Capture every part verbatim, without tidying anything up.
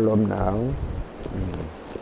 ลมหนาวอืม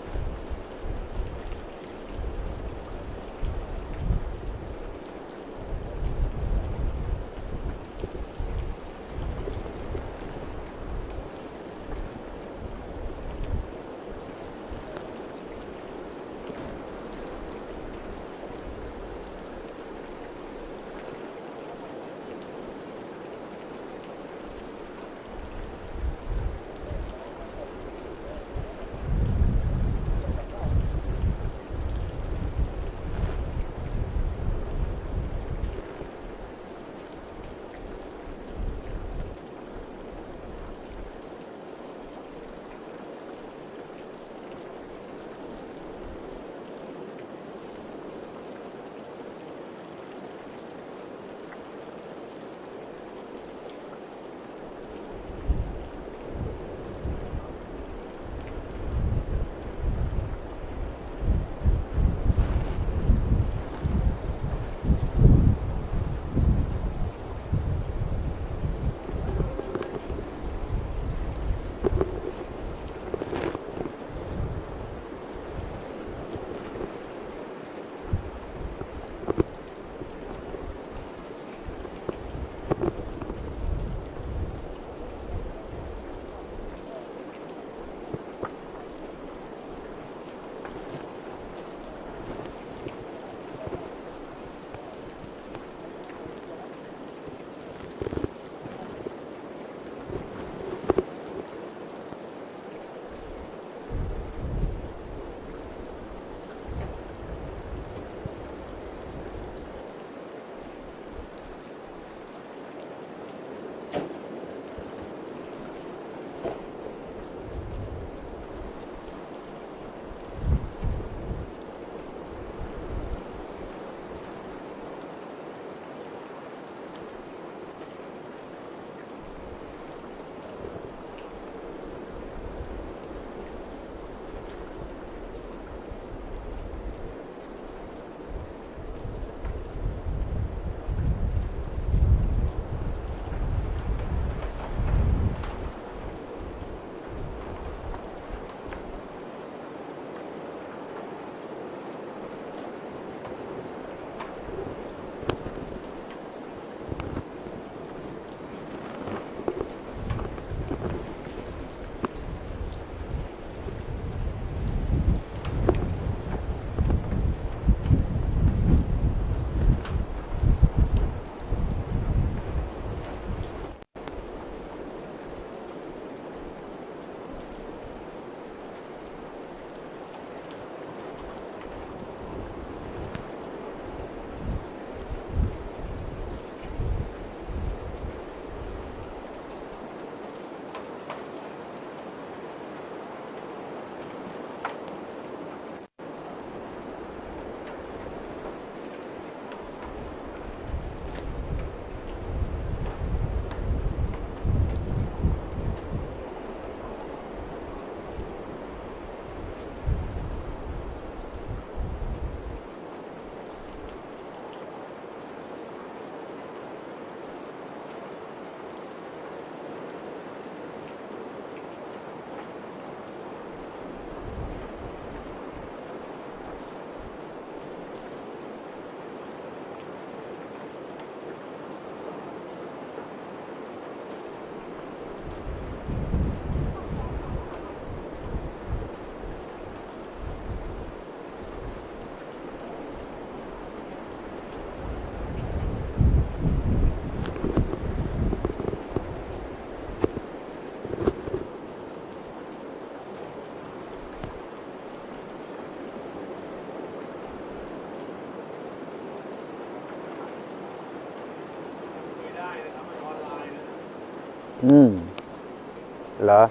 อืมเหรอ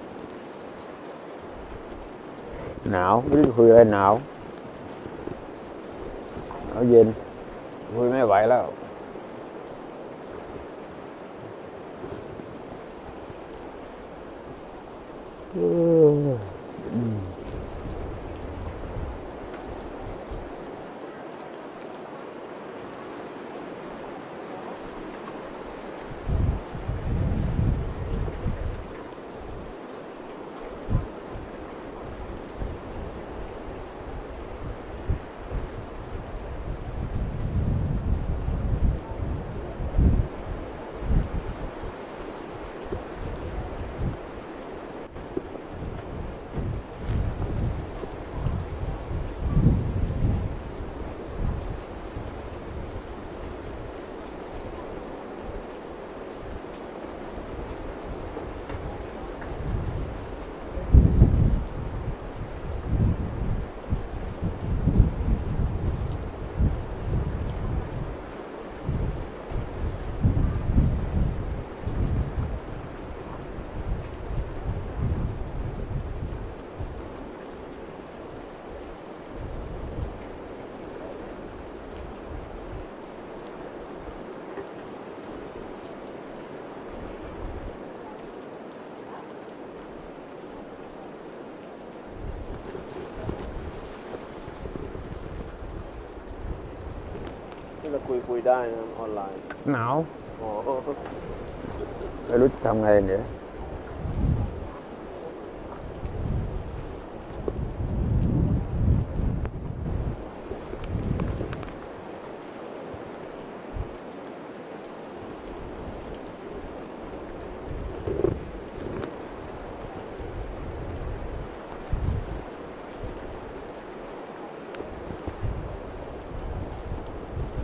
หนาวไม่รู้คุยอะไรหนาวหนาวเย็นคุยไม่ไหวแล้วเอออืมเราคุยคุยได้นะออนไลน์หนาวอ๋อไม่รู้จะทำไงเนี่ย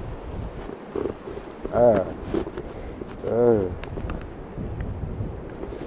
เออ เออ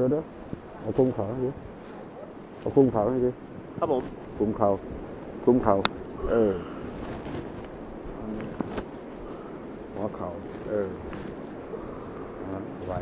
เดี๋ยวเอาคุมเข่าให้ดิเอาคุมเข่าให้ดิครับผมคุมเข่าคุมเข่าเออหัวเข่าเอออ่ะไหว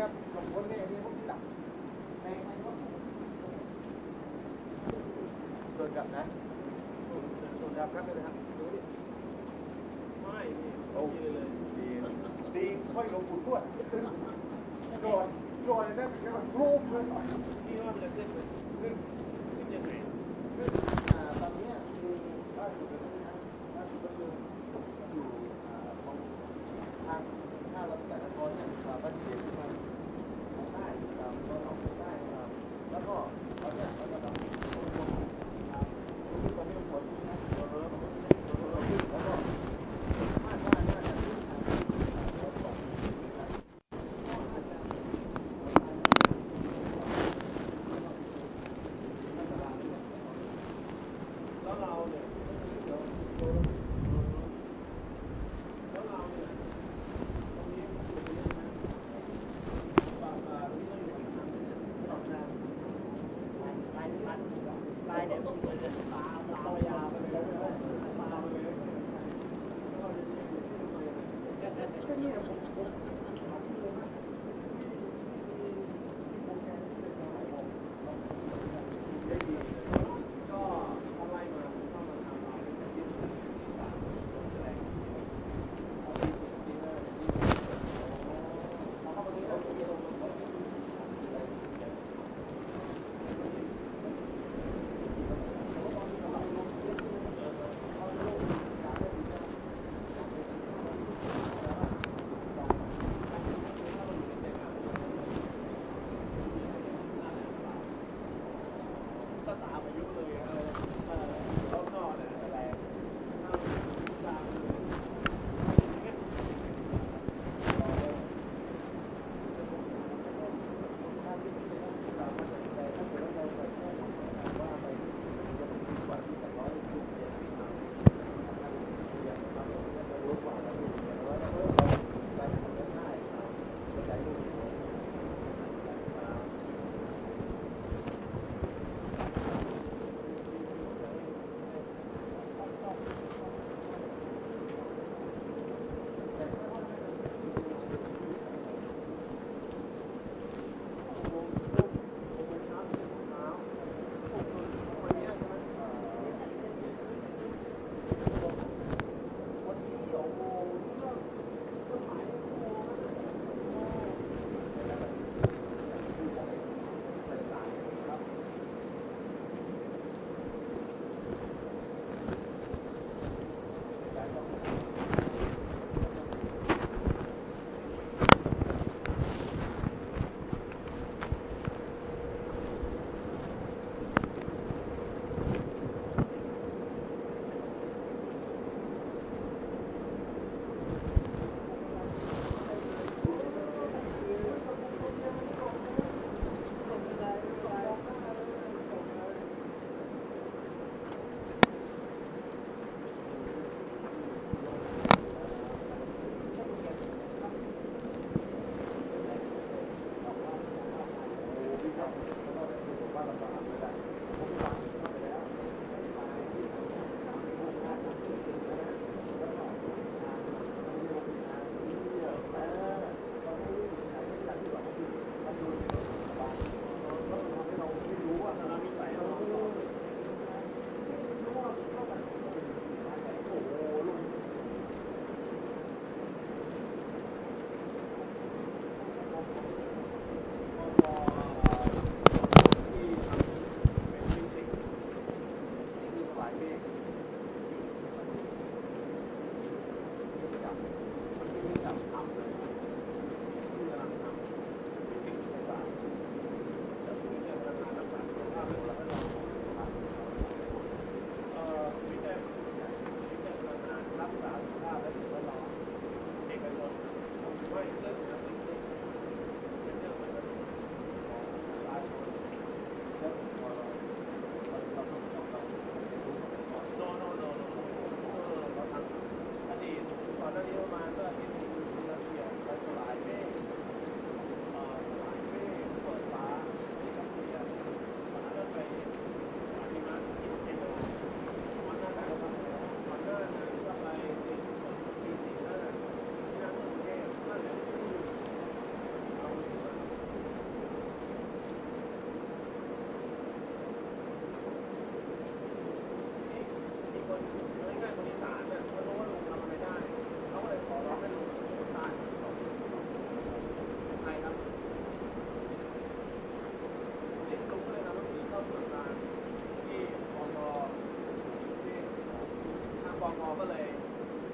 ครับลงพ้นเนี่ยนี่พวกที่ดับแรงมันก็โดนดับนะโดนดับครับเลยนะครับดูดิไม่โอ้ดีเลยดีดีค่อยลงปุ่นด้วยโดนโดนเนี่ยเป็นแบบรูปเลยที่ว่ามันจะขึ้นเลยขึ้นขึ้นยังไงขึ้นอ่าตอนนี้คือล่าสุดเลยนะล่าสุดก็คืออยู่อ่าตรงทางถ้าเราแต่ละคนเนี่ยบ้านเชียงมันได้ครับก็ออกได้ครับแล้วก็เขาเนี่ยเขาจะทำคนคนอ่าคนตอนนี้คนนะเราเราเราเราขึ้นแล้วก็น่าจะน่าจะขึ้นทางรถสองแล้วเราเนี่ยแล้วเราเนี่ยตรงนี้มันอยู่ตรงนี้นะปากตาตรงนี้เราอยู่ทางนี้ออกน้ำลายลายลายลายเนี่ยมันจะตาตายาวไปเลยตาไปเลยก็เนี่ยผมผมได้ดีก็อะไรมาเข้ามาทำเราเป็นที่แรง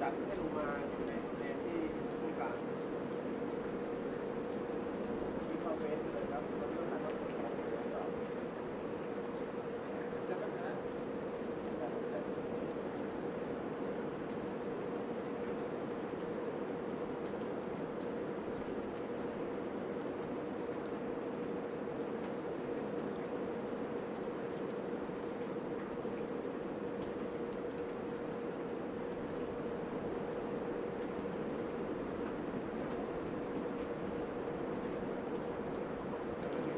จัดให้ลงมาอยู่ในคะแนนที่ต้องการที่เข้าเฟซเลยครับมันต้องการว่าจะเป็นนะเ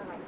นะครับ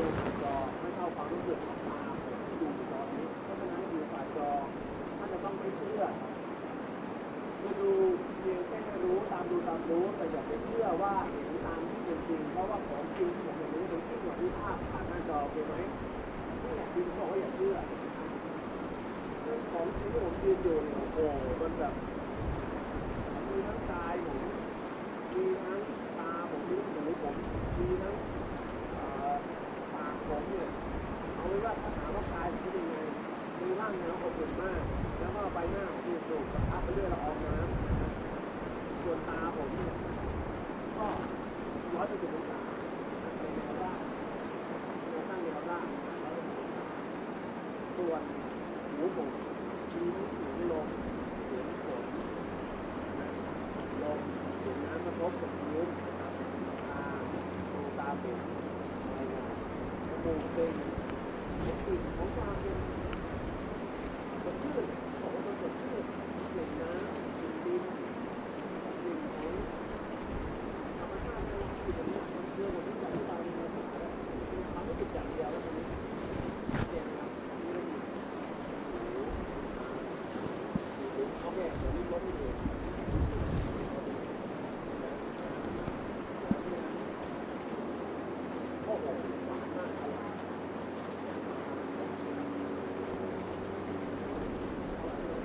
ดูผ่านจอไม่เท่าความรู้สึกของตาผมที่ดูในจอนี้เพราะฉะนั้นดูผ่านจอท่านจะต้องไม่เชื่อคือดูเพียงแค่รู้ตามดูตามรู้แต่อย่าไปเชื่อว่าเห็นตามที่เป็นจริงเพราะว่าของจริงที่ผมเห็นนี้เป็นจริงกว่าที่ภาพผ่านหน้าจอเป็นไหมนี่แหละที่ผมบอกว่าอย่าเชื่อเรื่องของจริงที่ผมยืนอยู่เนี่ยโอ้โหมันแบบมีทั้งกายผมมีทั้งตาผมมีทั้งหูผมมีทั้งปากผมเนี่ยเอาไว้ว่าถ้าถามว่ากายผมเป็นยังไงมีร่างเนื้ออบอุ่นมากแล้วก็ใบหน้าของที่สูงกระทับไปด้วยละอองน้ำส่วนตาผมเนี่ยก็ร้อยเปอร์เซ็นต์ของตาในแนวด้านในตั้งแนวด้านร้อยเปอร์เซ็นต์ของตาส่วนหูผมมีทั้งเสียงลมเสียงฝนลมเสียงน้ำกระทบกับพื้นนะครับตาดูตาเป็นอะไรนะจมูกเป็นกลิ่นของความเป็นสดชื่นบอกว่ามันสดชื่นกลิ่นน้ำกลิ่นดินกลิ่นของธรรมชาติในวันที่ผมเนี่ยมันเชื่อผมที่จะอธิบายในภาษาเนี่ยคือความรู้สึกอย่างเดียวแล้วตอนนี้เสียงครับมีอะไรอีกโอเคเดี๋ยวนี้ลดให้ดูโอ้โหหวานมากอร่อย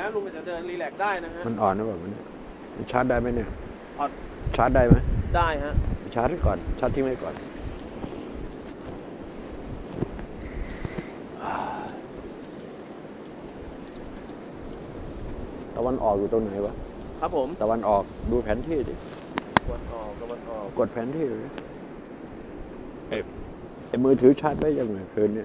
ลุงก็จะเดินรีแลกซ์ได้นะฮะมันอ่อนหรือเปล่ามันมันชาร์จได้ไหมเนี่ยอ่อนชาร์จได้ไหมได้ฮะชาร์จไว้ก่อน ชาร์จทิ้งไว้ก่อนตะวันออกอยู่ตรงไหนวะครับผมตะวันออกดูแผนที่ดิตะวันออกตะวันออกกดแผนที่เลยไอ้ไอ้มือถือชาร์จไว้ยังไงคืนเนี่ย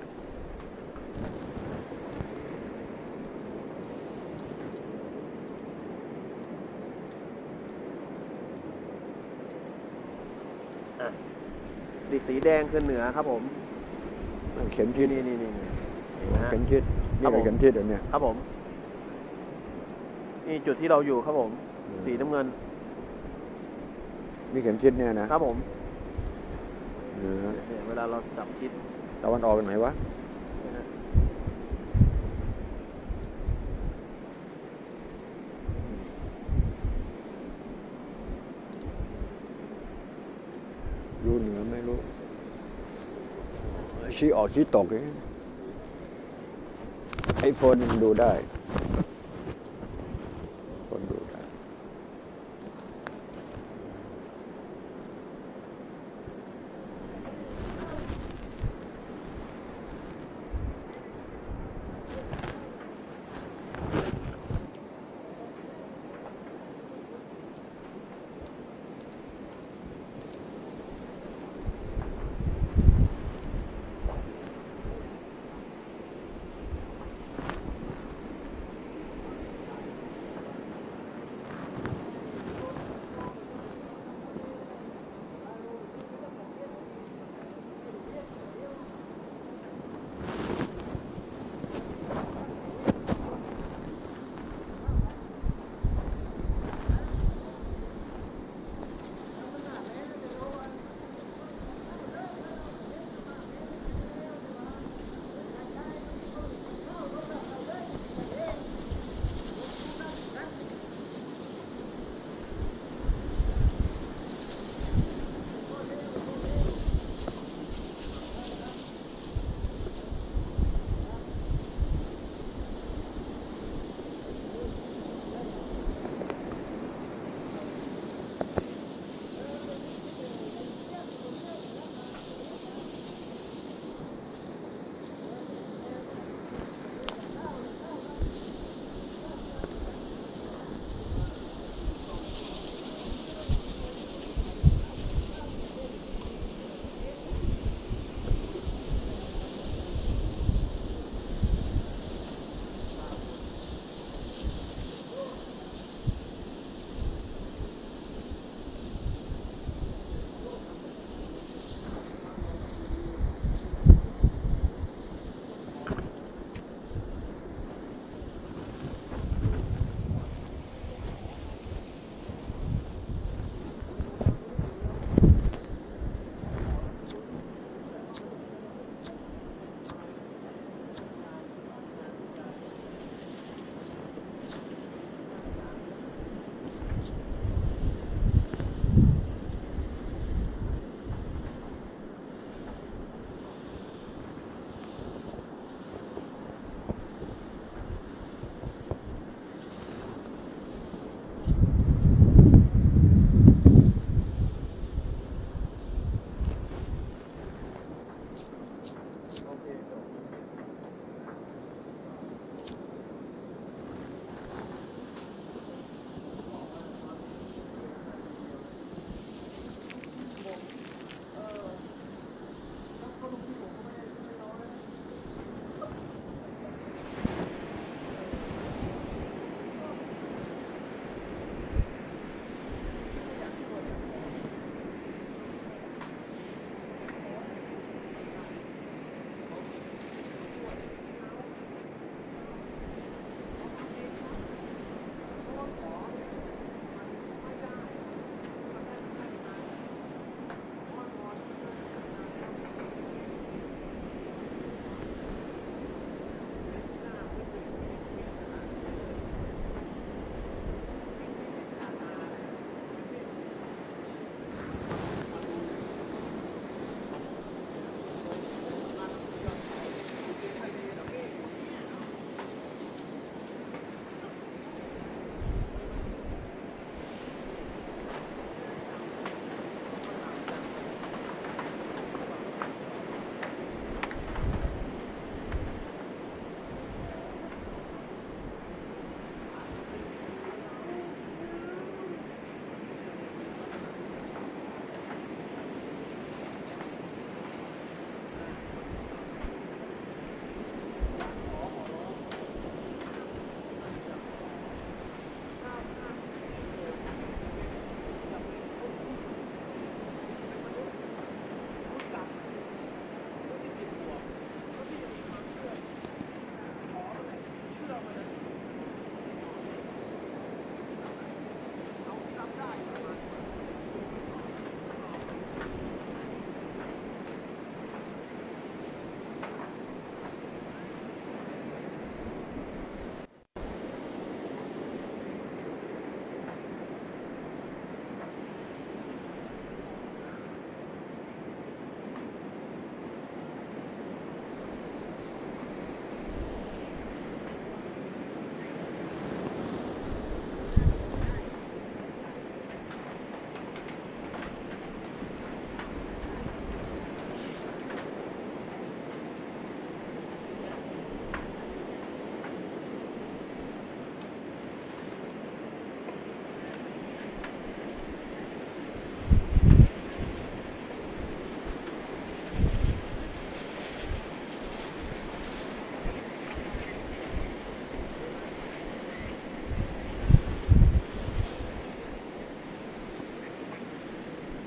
ดิสีแดงคือเหนือครับผมเข็มทิศนี่นี่นี่นี่เห็นไหมฮะเข็มทิศครันี่บผมเป็นเข็มทิศเหรอเนี่ยครับผม นี่จุดที่เราอยู่ครับผมอืมสีน้ำเงินนี่เข็มทิศเนี่ยนะครับผมเออเนี่ยเวลาเราจับทิศตะวันออกเป็นไหนวะนะฮะอยู่เหนือไม่รู้ชี้ออกชี้ตกเลยไอโฟนมันดูได้คนดูได้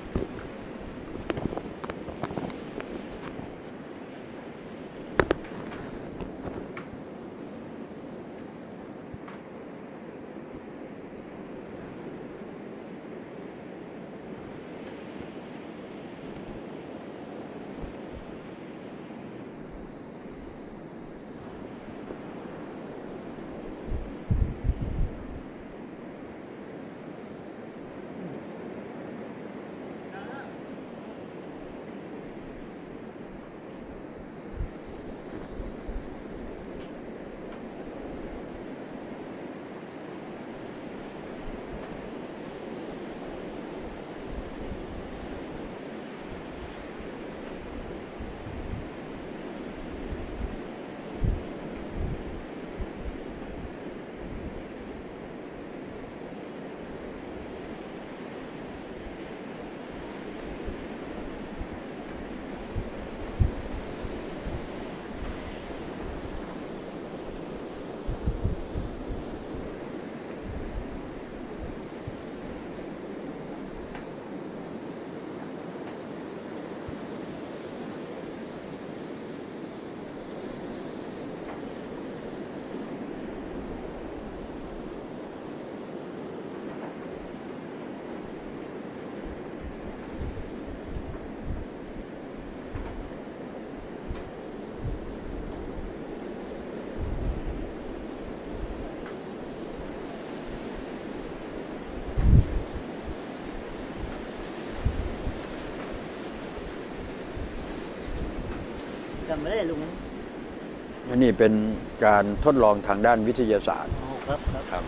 จำไม่ได้ลุงอันนี้เป็นการทดลองทางด้านวิทยาศาสตร์อ๋อครับครับครับ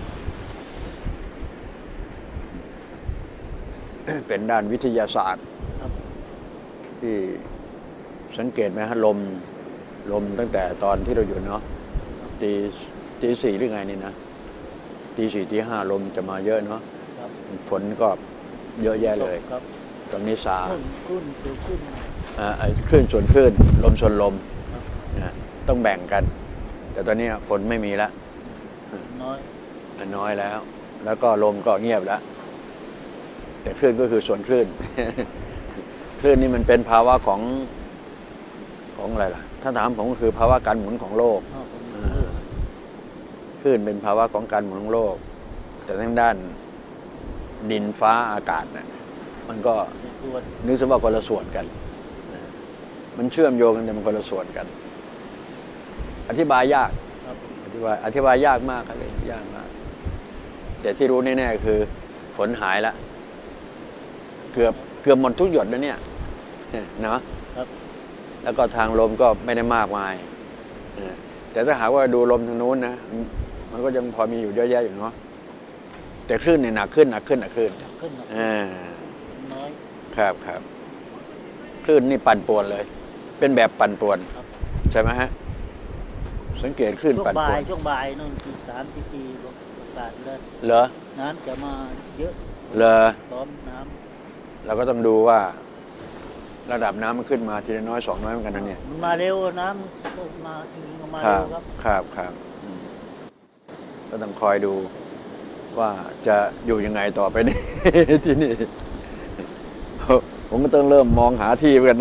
เป็นด้านวิทยาศาสตร์ครับที่สังเกตไหมฮะลมลมตั้งแต่ตอนที่เราอยู่เนาะตีตีสี่หรือไงนี่นะตีสี่ตีห้าลมจะมาเยอะเนาะครับฝนก็เยอะแยะเลยครับตอนนี้สาขึ้นขึ้นขึ้นขึ้นอ่าไอ้คลื่นส่วนคลื่นลมส่วนลมครับนะต้องแบ่งกัน แต่ตอนนี้ฝนไม่มีแล้วน้อยน้อยแล้ว แล้วก็ลมก็เงียบแล้ว แต่คลื่นก็คือส่วนคลื่น คลื่นนี่มันเป็นภาวะของของอะไรล่ะ ถ้าถามผมก็คือภาวะการหมุนของโลกอ๋อผมอ่าคลื่นเป็นภาวะของการหมุนของโลก แต่ทางด้านดินฟ้าอากาศนะมันก็ในตัวนึกซะว่าคนละส่วนกันนะมันเชื่อมโยงกันแต่มันคนละส่วนกัน อธิบายยากครับอธิบายอธิบายยากมากครับเลยยากมาก แต่ที่รู้แน่ๆคือฝนหายแล้ว เกือบเกือบหมดทุกหยดแล้วเนี่ยเนี่ยเนาะครับแล้วก็ทางลมก็ไม่ได้มากมายเออแต่ถ้าหากว่าดูลมทางนู้นนะมันก็ยังพอมีอยู่เยอะแยะอยู่เนาะแต่คลื่นเนี่ยหนักขึ้นหนักขึ้นหนักขึ้นขึ้นนะอ่าน้อยครับครับคลื่นนี่ปั่นป่วนเลย เป็นแบบปั่นป่วนครับใช่ไหมฮะสังเกตคลื่นช่วงปั่นบ่าป่วย นช่วงบ่ายนู่นที่สามที่สี่โอกาสเลยเหรอน้ำจะมาเยอะเหรอพร้อมน้เราก็ต้องดูว่า ระดับน้ำมันขึ้นมาทีละน้อยสองน้อยเหมือนกันนะเนี่ยำมันมาเร็วน้ำก็มาทีนี้ก็มาครัเร็บวครับครับครับอืมก็ต้องคอยดูว่าจะอยู่ยังไงต่อไปนี่ ที่นี่ ผมก็ต้องเริ่มมองหาที่เหมือนกัน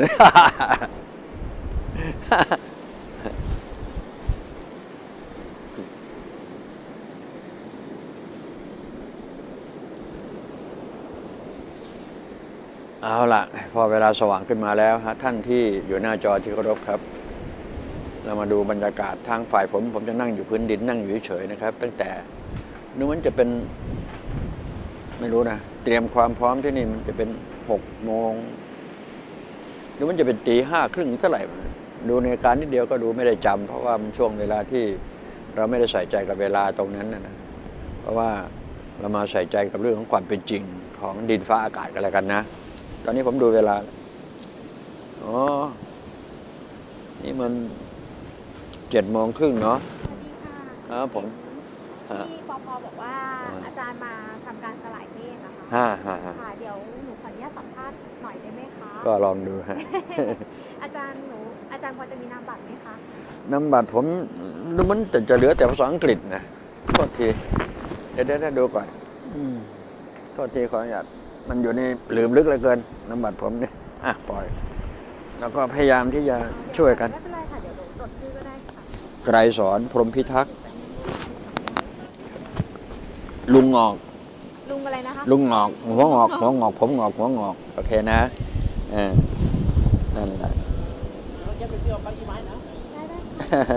เอาล่ะ พอเวลาสว่างขึ้นมาแล้วฮะท่านที่อยู่หน้าจอที่เคารพครับ เรามาดูบรรยากาศทางฝ่ายผม ผมจะนั่งอยู่พื้นดินนั่งอยู่เฉยๆนะครับ ตั้งแต่นึกว่าจะเป็นไม่รู้นะเตรียมความพร้อมที่นี่มันจะเป็นหกโมงหรือมันจะเป็นตีห้าครึ่งเท่าไหร่ดูในการนิดเดียวก็ดูไม่ได้จำเพราะว่ามันช่วงเวลาที่เราไม่ได้ใส่ใจกับเวลาตรงนั้นนะนะเพราะว่าเรามาใส่ใจกับเรื่องของความเป็นจริงของดินฟ้าอากาศกันแล้วกันนะตอนนี้ผมดูเวลาอ๋อนี่มันเจ็ดโมงครึ่งเนาะสวัสดีค่ะครับผมฮะที่ปปบอกว่าอ่าอาจารย์มาทำการสลายเมฆนะคะฮ่าฮ่าฮ่าค่ะ เดี๋ยวหนูขออนุญาตสัมภาษณ์หน่อยได้ไหมคะก็ลองดูฮะอาจารย์หนูอาจารย์พอจะมีนามบัตรไหมคะน้ำบัตรผมมันจะจะเหลือแต่ภาษาอังกฤษนะโทษทีเดี๋ยวเดี๋ยวดูก่อนอืมโทษทีขออนุญาตมันอยู่ในหลืมลึกเหลือเกินน้ำบัตรผมเนี่ยอ่ะปล่อย แล้วก็พยายามที่จะช่วยกันไม่เป็นไรค่ะ เดี๋ยวหนูจดชื่อก็ได้ค่ะไกรสอนพรหมพิทักษ์ลุงงอกลุงอะไรนะคะลุงงอกหัวงอกหัวงอกผมงอกหัวงอกโอเคนะเออนั่นแหละเราจะไปเที่ยวไปกี่ไม้นะได้ได้ค่ะ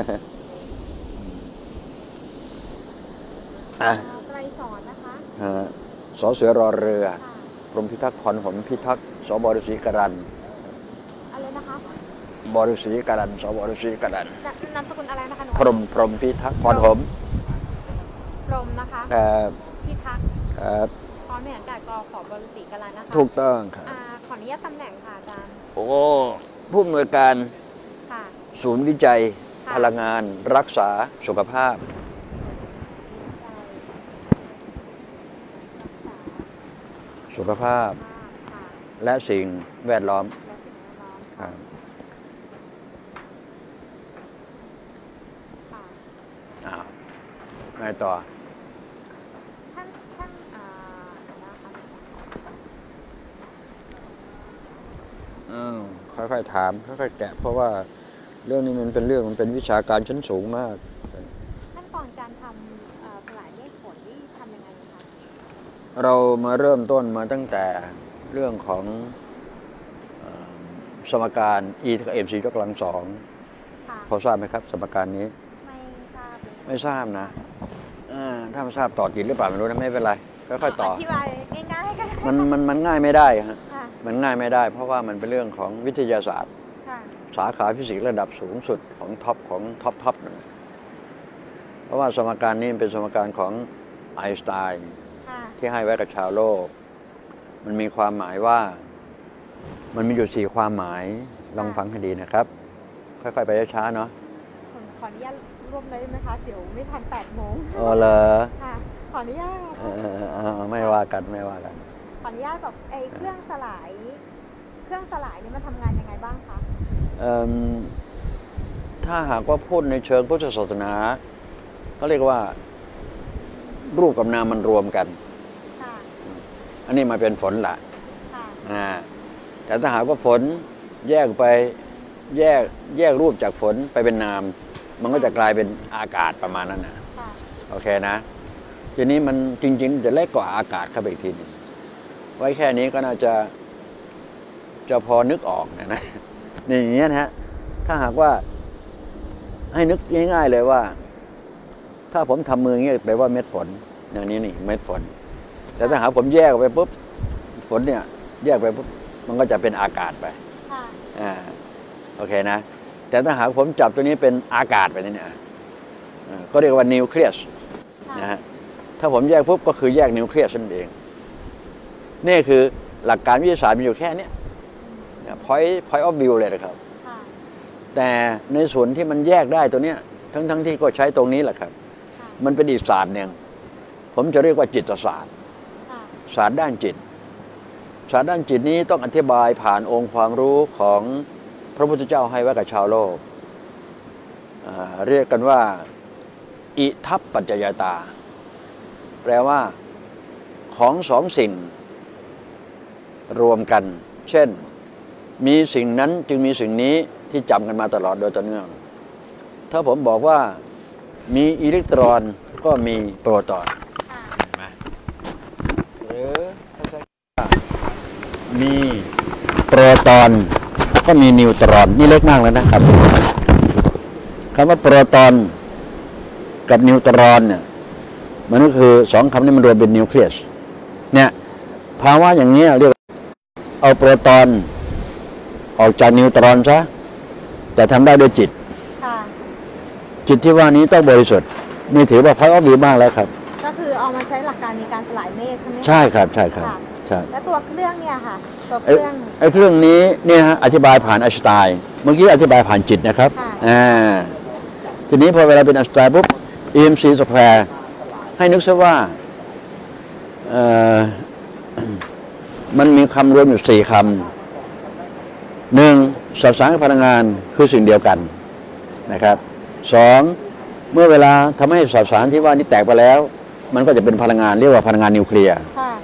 อ่ะไกรสอนนะคะฮะสอเสือรอเรือค่ะพรหมพิทักษ์พรหมพิทักษ์สบฤษีกรันอะไรนะคะบฤษีกรันสบฤษีกรันนนามสกุลอะไรนะคะหนูพรหมพรหมพิทักษ์พรหมพรหมนะคะครับพิทักษ์ครับพร้อมเหมือนกับกอขอบริษีกันแล้วนะคะถูกต้องครับอ่าขออนุญาตตำแหน่งค่ะอาจารย์โอ้ผู้อำนวยการค่ะศูนย์วิจัยค่ะพลังงาน รักษาสุขภาพ สุขภาพค่ะและสิ่งแวดล้อมและสิ่งแวดล้อมครับค่ะอ้าวไงต่อท่านท่านอ่าเดี๋ยวนะคะอ้าวค่อยๆถามค่อยๆแกะเพราะว่าเรื่องนี้มันเป็นเรื่องมันเป็นวิชาการชั้นสูงมากขั้นตอนการทำเอ่อสลายเมฆฝนนี่ทำยังไงคะเรามาเริ่มต้นมาตั้งแต่เรื่องของเอ่อสมการ e เท่ากับ mc ยกกำลังสองค่ะพอทราบไหมครับ สมการนี้ไม่ทราบเลยไม่ทราบนะอ่าถ้าไม่ทราบต่อติดหรือเปล่าไม่รู้นะไม่เป็นไรค่อยๆต่ออธิบายง่ายๆกันมันมันมันง่ายไม่ได้ฮะค่ะมันง่ายไม่ได้ เพราะว่ามันเป็นเรื่องของวิทยาศาสตร์ค่ะสาขาฟิสิกส์ระดับสูงสุดของท็อปของท็อปท็อปนะเพราะว่าสมการนี้เป็นสมการของไอน์สไตน์ค่ะที่ให้ไว้กับชาวโลก มันมีความหมายว่า มันมีอยู่สี่ความหมาย ลองฟังให้ดีนะครับ ค่อยๆไปช้าๆเนาะผมขออนุญาตร่วมเลยได้ไหมคะ เดี๋ยวไม่ทันแปดโมงเออเหรอค่ะ ขออนุญาตเออเออเออไม่ว่ากันไม่ว่ากันขออนุญาตแบบไอ้เครื่องสลาย เครื่องสลายนี่มันทำงานยังไงบ้างคะเอิ่มถ้าหากว่าพูดในเชิงพุทธศาสนาเขาเรียกว่า รูปกับนามมันรวมกันค่ะอันนี้มาเป็นฝนละค่ะอ่าแต่ถ้าหากว่าฝนแยกไปแยกแยกรูปจากฝนไปเป็นนาม มันก็จะกลายเป็นอากาศประมาณนั้นนะค่ะโอเคนะ ทีนี้มันจริงๆจะเล็กกว่าอากาศเข้าไปอีกทีหนึงไว้แค่นี้ก็น่าจะจะพอนึกออกนะนะนี่อย่างเงี้ยนะฮะถ้าหากว่าให้นึกง่ายๆเลยว่า ถ้าผมทำมืออย่างเงี้ยแปลว่าเม็ดฝนอย่างนี้นี่เม็ดฝน แต่ถ้าหากผมแยกออกไปปุ๊บฝนเนี่ยแยกไปปุ๊บมันก็จะเป็นอากาศไปค่ะอ่าโอเคนะ แต่ถ้าหากผมจับตัวนี้เป็นอากาศไปนี่เนี่ยอ่าก็เรียกว่านิวเคลียสค่ะนะฮะถ้าผมแยกปุ๊บก็คือแยกนิวเคลียสนั่นเองนี่คือหลักการวิทยาศาสตร์มีอยู่แค่นี้ point point of view เลยนะครับค่ะแต่ในส่วนที่มันแยกได้ตัวเนี้ยทั้งทั้งที่ก็ใช้ตรงนี้แหละครับค่ะมันเป็นอีกศาสตร์หนึ่งผมจะเรียกว่าจิตศาสตร์ค่ะศาสตร์ด้านจิตศาสตร์ด้านจิตนี้ต้องอธิบายผ่านองค์ความรู้ของพระพุทธเจ้าให้ไว้กับชาวโลกอ่าเรียกกันว่าอิทัปปัจจยตา แปลว่าของสองสิ่งรวมกัน เช่นมีสิ่งนั้นจึงมีสิ่งนี้ที่จำกันมาตลอดโดยต่อเนื่องถ้าผมบอกว่ามีอิเล็กตรอนก็มีโปรตอนค่ะเห็นไหมหรือถ้าใช้ว่ามีโปรตอนก็มีนิวตรอนนี่เล็กมากแล้วนะครับคำว่าโปรตอนกับนิวตรอนเนี่ยมันก็คือสองคำนี้มันรวมเป็นนิวเคลียสเนี่ยภาวะอย่างนี้เรียกเอาโปรตอนออกจากนิวตรอนซะแต่ทำได้ด้วยจิตค่ะจิตที่ว่านี้ต้องบริสุทธิ์นี่ถือว่าพอยออฟวิวมากแล้วครับก็คือเอามาใช้หลักการในการสลายเมฆใช่ไหมคะใช่ครับใช่ครับค่ะใช่แล้วตัวเครื่องเนี่ยค่ะ ตัวเคไอ้รื่องไอ้เครื่องนี้เนี่ยฮะอธิบายผ่านไอน์สไตน์เมื่อกี้อธิบายผ่านจิตนะครับค่ะอ่าทีนี้พอเวลาเป็นไอน์สไตน์ปุ๊บ อี เอ็ม ซี square ให้นึกซะว่าเอ่อ มันมีคำรวมอยู่สี่คำหนึ่งสสารกับพลังงานคือสิ่งเดียวกันนะครับสองเมื่อเวลาทำให้สสารที่ว่านี้แตกไปแล้ว มันก็จะเป็นพลังงานเรียกว่าพลังงานนิวเคลียร์ค่ะ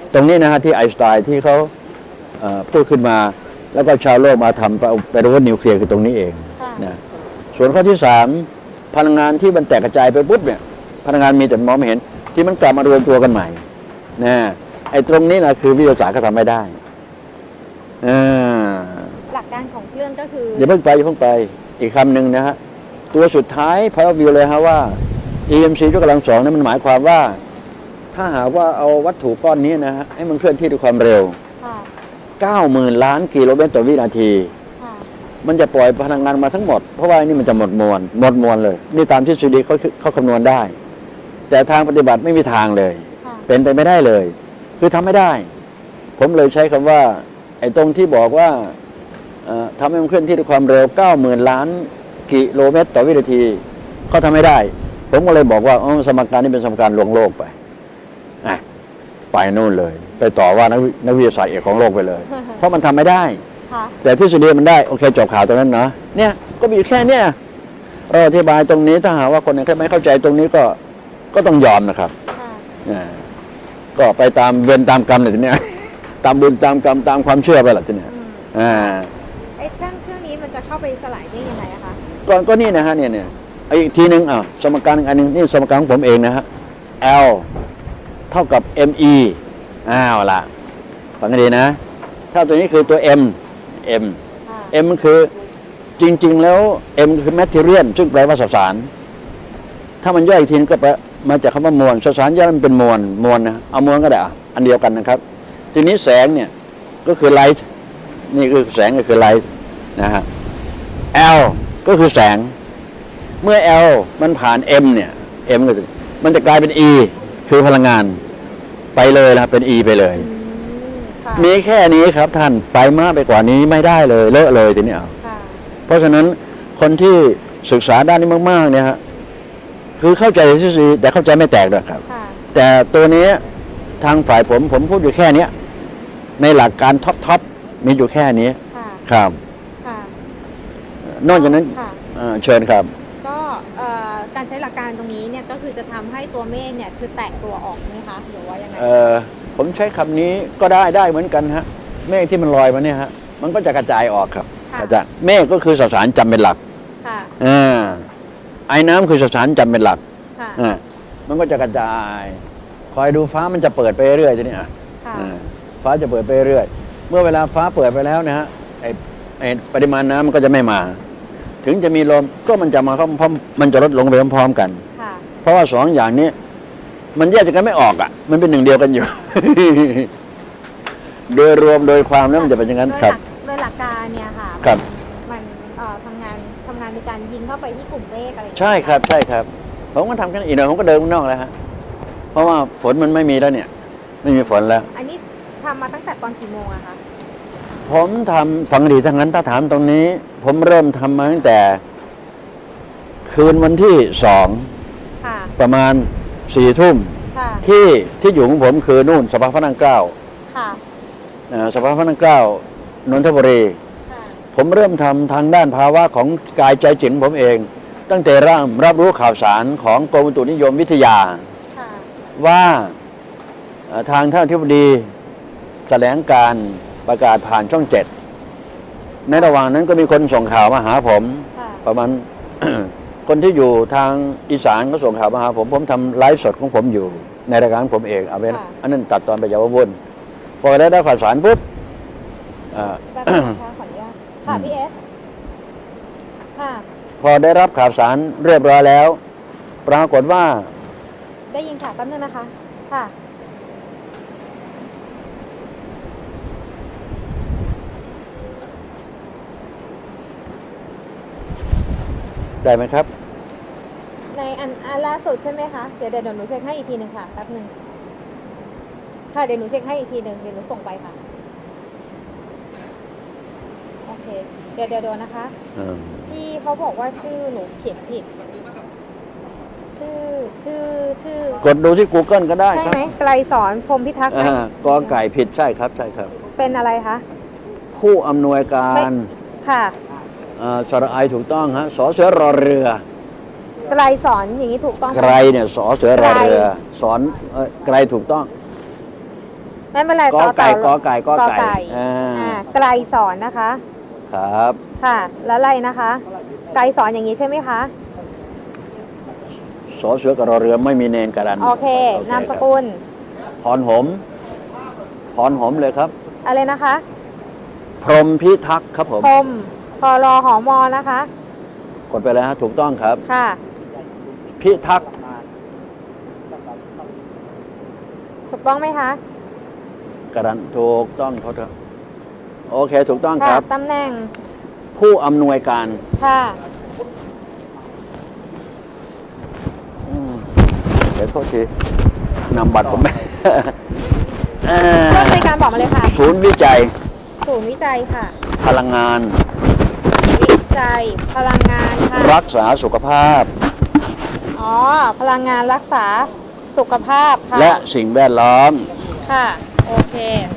ตรงนี้นะฮะที่ไอน์สไตน์ที่เขาเอ่อพูดขึ้นมา แล้วก็ชาวโลกมาทำไปไปรู้ว่านิวเคลียร์คือตรงนี้เองค่ะนะส่วนข้อที่สามพลังงานที่มันแตกกระจายไปปุ๊บเนี่ยพลังงานมีแต่มองไม่เห็นที่มันกลับมารวมตัวกันใหม่นะไอ้ตรงนี้แหละคือวิทยาศาสตร์ก็ทำไม่ได้อ่าหลักการของเครื่องก็คืออย่าเพิ่งไปอย่าเพิ่งไปอีกคำหนึ่งนะฮะตัวสุดท้ายพอยต์วิวเลยฮะว่า อี เอ็ม ซี ยกกำลังสองนั้นมันหมายความว่า ถ้าหากว่าเอาวัตถุก้อนนี้นะฮะให้มันเคลื่อนที่ด้วยความเร็วค่ะเก้าหมื่น ล้านกิโลเมตรต่อวินาทีค่ะมันจะปล่อยพลังงานมาทั้งหมดเพราะว่านี่มันจะหมดมวลหมดมวลเลยนี่ตามทฤษฎีเขาเขาคำนวณได้ แต่ทางปฏิบัติไม่มีทางเลยค่ะเป็นไปไม่ได้เลย คือทำไม่ได้ ผมเลยใช้คำว่าไอ้ตรงที่บอกว่าเอ่อทำให้มันเคลื่อนที่ด้วยความเร็ว เก้าหมื่น ล้านกิโลเมตรต่อวินาทีเขาทำไม่ได้ ผมก็เลยบอกว่าอ๋อสมการนี้เป็นสมการลวงโลกไปอ่ะไปนู่นเลย ไปต่อว่านักนักวิทยาศาสตร์เอกของโลกไปเลย เพราะมันทำไม่ได้ค่ะแต่ทฤษฎีมันได้โอเคจบข่าวตรงนั้นเนาะเนี่ยก็มีอยู่แค่เนี้ยเราอธิบายตรงนี้ถ้าหากว่าคนยังไม่เข้าใจตรงนี้ก็ก็ต้องยอมนะครับค่ะอ่าก็ไปตามเวรตามกรรมเลยทีเนี้ย ตามบุญตามกรรมตามความเชื่อไปหละทีเนี้ยอืมอ่าไอ้เครื่องเครื่องนี้มันจะเข้าไปสลายได้ยังไงอะคะก่อนก็นี่นะฮะเนี่ยเนี่ยเอาอีกทีหนึ่งอ่ะสมการอีกอันหนึงนี่สมการของผมเองนะฮะ L เท่ากับ me อ้าวล่ะฟังให้ดีนะ ถ้าตัวนี้คือตัว m m ค่ะ m มันคือจริง ๆ แล้ว m คือ material ซึ่งแปลว่าสสาร ถ้ามันย่อยอีกทีนึงก็แปลมาจากคำว่ามวลสสารย่อยมันเป็นมวลมวลนะเอามวลก็ได้อ่ะอันเดียวกันนะครับ ทีนี้แสงเนี่ยก็คือ light นี่คือแสงก็คือ light นะฮะ L ก็คือแสง เมื่อ L มันผ่าน M เนี่ย M ก็จะมันจะกลายเป็น E คือพลังงานไปเลยนะเป็น E ไปเลยอืมค่ะมีแค่นี้ครับท่านไปมากไปกว่านี้ไม่ได้เลยเลอะเลยทีนี้เอาค่ะเพราะฉะนั้นคนที่ศึกษาด้านนี้มากๆเนี่ยฮะคือเข้าใจทฤษฎีแต่เข้าใจไม่แตกด้วยครับค่ะแต่ตัวนี้ทางฝ่ายผมผมพูดอยู่แค่เนี้ยในหลักการท็อปท็อปมีอยู่แค่นี้ค่ะครับค่ะนอกจากนั้นค่ะเอ่อเชิญครับก็เอ่อการใช้หลักการตรงนี้เนี่ยก็คือจะทำให้ตัวเมฆเนี่ยคือแตกตัวออกไหมคะหรือว่ายังไงเอ่อผมใช้คำนี้ก็ได้ได้เหมือนกันฮะเมฆที่มันลอยมาเนี่ยฮะมันก็จะกระจายออกครับค่ะกระจายเมฆก็คือสสารจำเป็นหลักค่ะอ่าไอ้น้ำคือสสารจำเป็นหลักค่ะอ่ามันก็จะกระจาย คอยดูฟ้ามันจะเปิดไปเรื่อยๆทีนี้อ่ะค่ะอ่าฟ้าจะเปิดไปเรื่อยเมื่อเวลาฟ้าเปิดไปแล้วนะฮะไอ้ไอ้ปริมาณน้ำมันก็จะไม่มา ถึงจะมีลมก็มันจะมาพร้อมๆมันจะลดลงไปพร้อมๆกันค่ะเพราะว่าสองอย่างนี้ มันแยกจากกันไม่ออกอ่ะ มันเป็นหนึ่งเดียวกันอยู่ โดยรวมโดยความแล้วมันจะเป็นอย่างนั้นโดยคหรับลักโดยหลักการเนี่ยค่ะครับมันเอ่อทำงานทำงานในการยิงเข้าไปที่กลุ่มเมฆอะไรอย่างเงี้ยใช่ครับใช่ครับ ผมก็ทำแค่นั้นอีกหน่อยผมก็เดินข้างนอกแล้วฮะเพราะว่าฝนมันไม่มีแล้วเนี่ย ไม่มีฝนแล้วอันนี้ทำมาตั้งแต่ตอนกี่โมงอะคะผมทำฝังดีทั้งนั้นถ้าถามตรงนี้ ผมเริ่มทำมาตั้งแต่ คืนวันที่สองค่ะประมาณสี่ทุ่มค่ะที่ที่อยู่ของผมคือนู่นสภาพระนางเกล้าค่ะอ่าสภาพระนางเกล้านนทบุรีค่ะผมเริ่มทำทางด้านภาวะของกายใจจิตของผมเอง ตั้งแต่เริ่มรับรู้ข่าวสารของกรมอุตุนิยมวิทยาค่ะว่าเอ่อทางท่านอธิบดีแถลงการประกาศผ่านช่องเจ็ดในระหว่างนั้นก็มีคนส่งข่าวมาหาผมค่ะประมาณ คนที่อยู่ทางอีสานก็ส่งข่าวมาหาผม ผมทำไลฟ์สดของผมอยู่ในรายการของผมเองเอาไว้อันนั้นตัดตอนไปยาววุ่นพอได้ได้ข่าวสารปุ๊บอ่าแป๊บนึงนะคะขออนุญาตค่ะพี่เอสค่ะพอได้รับข่าวสารเรียบร้อยแล้ว ปรากฏว่าได้ยินค่ะแป๊บนึงนะคะ ค่ะได้ไหมครับในอันอันล่าสุดใช่ไหมคะ เดี๋ยวเดี๋ยวเดี๋ยวหนูเช็คให้อีกทีหนึ่งค่ะแป๊บหนึ่งค่ะเดี๋ยวหนูเช็คให้อีกทีหนึ่งเดี๋ยวหนูส่งไปค่ะ โอเค เดี๋ยวเดี๋ยวเดี๋ยวนะคะอืมที่เขาบอกว่าชื่อหนูเขียนผิด ชื่อชื่อชื่อกดดูที่ Google ก็ได้ใช่ครับไหมไกลสอนพรหมพิทักษ์ไหมอ่ากอไก่ผิดใช่ครับใช่ครับเป็นอะไรคะผู้อำนวยการค่ะอ่าสระไอถูกต้องฮะสอเสือรอเรือไกลสอนอย่างนี้ถูกต้องไหมไกรเนี่ยสอเสือรอเรือ สอนเอ่อไกรถูกต้องไม่เป็นไรกอไก่ต่กอไก่กอไก่อ่าอ่าไกลสอนนะคะครับค่ะ แล้วอะไรนะคะ ไกลสอนอย่างนี้ใช่ไหมคะสอเสือกับรอเรือไม่มีเนนการันโอเค นามสกุลพรหมพรหมเลยครับอะไรนะคะพรหมพิทักษ์ครับผมพรมพอรอหอมอนะคะกดไปแล้วฮะถูกต้องครับค่ะพิทักษ์ถูกต้องไหมคะการันถูกต้องเขาเถอะโอเคถูกต้องคค่ะรับตำแหน่งผู้อำนวยการค่ะอืมเดี๋ยวโทษทีนำบัตรผมไป อ่าเพื่อนบริการบอกมาเลยค่ะศูนย์วิจัยศูนย์วิจัยค่ะพลังงานวิจัย พลังงานค่ะรักษาสุขภาพอ๋อ พลังงานรักษาสุขภาพค่ะและสิ่งแวดล้อมค่ะ โอเค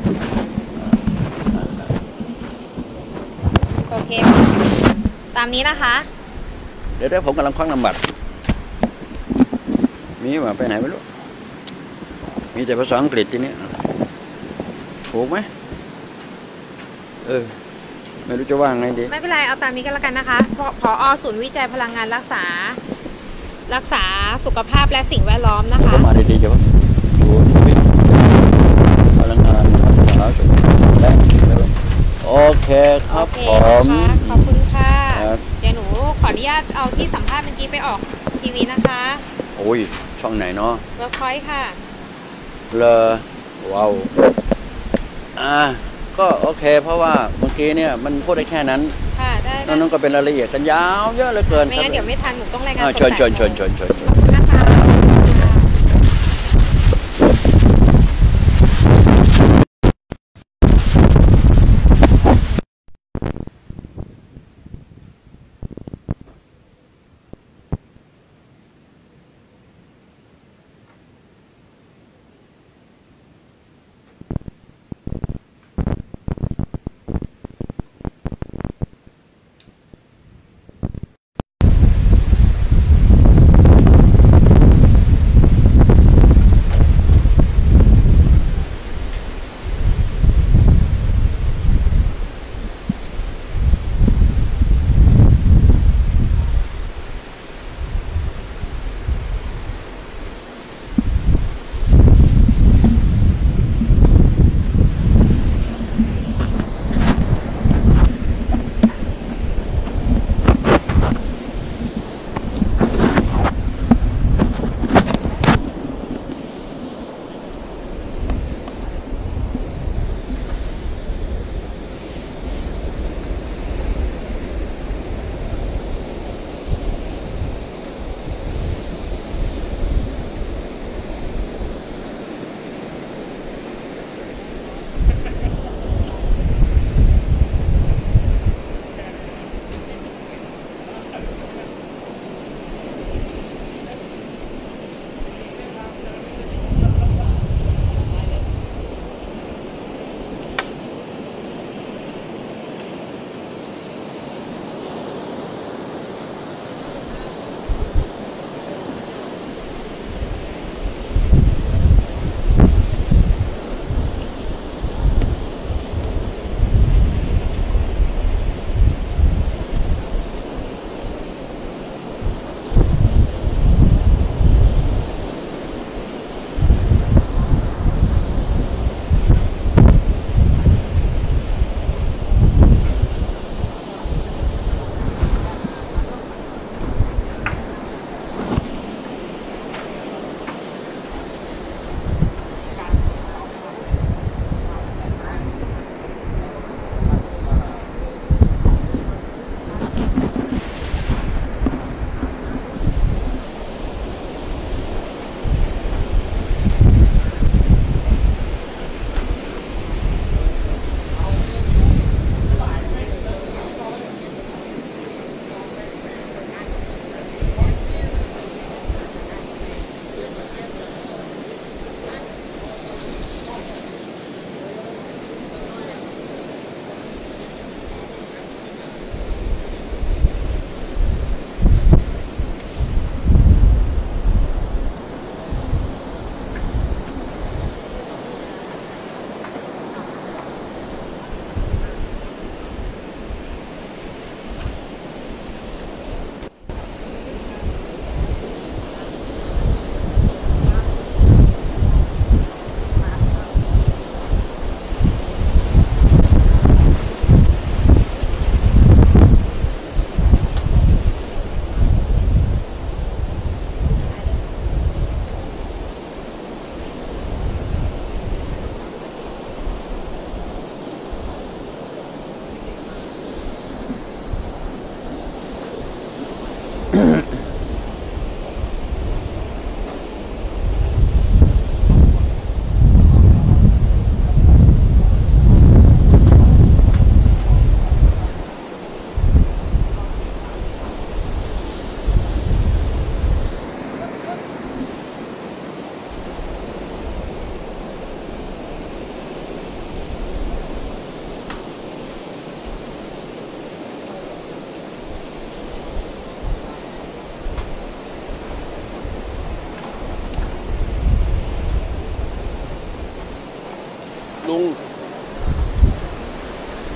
โอเค ตามนี้นะคะเดี๋ยวเดี๋ยวผมกำลังควักนำบัตรมีว่าไปไหนไม่รู้ มีแต่ภาษาอังกฤษทีนี้ถูกไหมเออ ไม่รู้จะว่าไงดีไม่เป็นไร เอาตามนี้ก็แล้วกันนะคะพผอศูนย์วิจัยพลังงานรักษา รักษาสุขภาพและสิ่งแวดล้อมนะคะก็มาดีๆจ้ะศูนย์วิจัยพลังงานรักษาสุขภาพและสิ่งแวดล้อมโอเคคโอรับเคผนะมคะขอบคุณค่ะครับเดี๋ยวหนูขออนุญาตเอาที่สัมภาษณ์เมื่อกี้ไปออกทีวีนะคะโอ้ย ช่องไหนเนาะเวิร์กพอยต์ค่ะเลอว้าวอ่าก็โอเค เพราะว่าเมื่อกี้เนี่ยมันพูดได้แค่นั้นค่ะ ได้นอกนั้นก็เป็นรายละเอียดกันยาวเยอะเหลือเกินไม่งั้นเดี๋ยวไม่ทัน หนูต้องรายงานอ่าสดเชิญแปดเชิญโมเชิงญเชิญเชิญขอบคุณ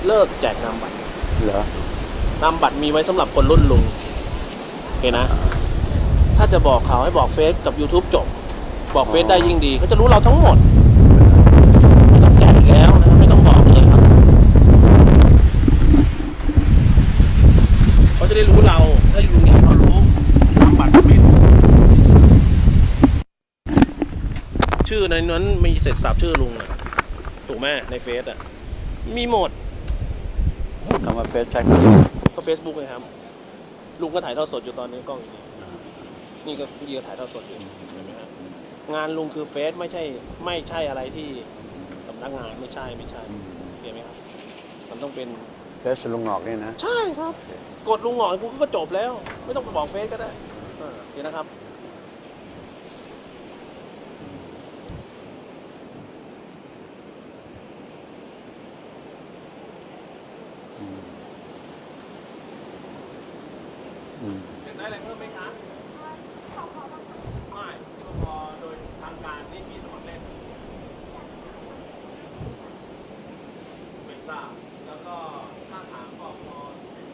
เลิกแจกนามบัตรเหรอนามบัตรมีไว้สำหรับคนรุ่นลุงโอเคนะ ถ้าจะบอกเขาให้บอกเฟซกับ YouTube จบ บอกเฟซได้ยิ่งดีเขาจะรู้เราทั้งหมดไม่ต้องแจกอีกแล้วนะไม่ต้องบอกเลยครับเขาจะได้รู้เราถ้าลุงอยากเขารู้นามบัตรเป็นชื่อในนั้นมีเสร็จสับชื่อลุงอะถูกไหมในเฟซอะมีหมดคำว่าเฟซใช่ก็เฟซบุ๊กเลยครับลุงก็ถ่ายทอดสดอยู่ตอนนี้กล้องอยู่นี่นี่ก็วิดีโอถ่ายทอดสดอยู่เห็นไหมครับงานลุงคือเฟซไม่ใช่ไม่ใช่อะไรที่สำนักงานไม่ใช่ไม่ใช่เห็นไหมครับมันต้องเป็นเฟซลุงหงอกนี่นะใช่ครับกดลุงหงอกปุ๊บก็จบแล้ว ไม่ต้องไปบอกเฟซก็ได้อ่าเห็นนะครับเห็นได้อะไรเพิ่มไหมครับไม่ที่พอโดยทางการนี่มีสมัครเล่นไม่ทราบแล้วก็ถ้าถามก็พอ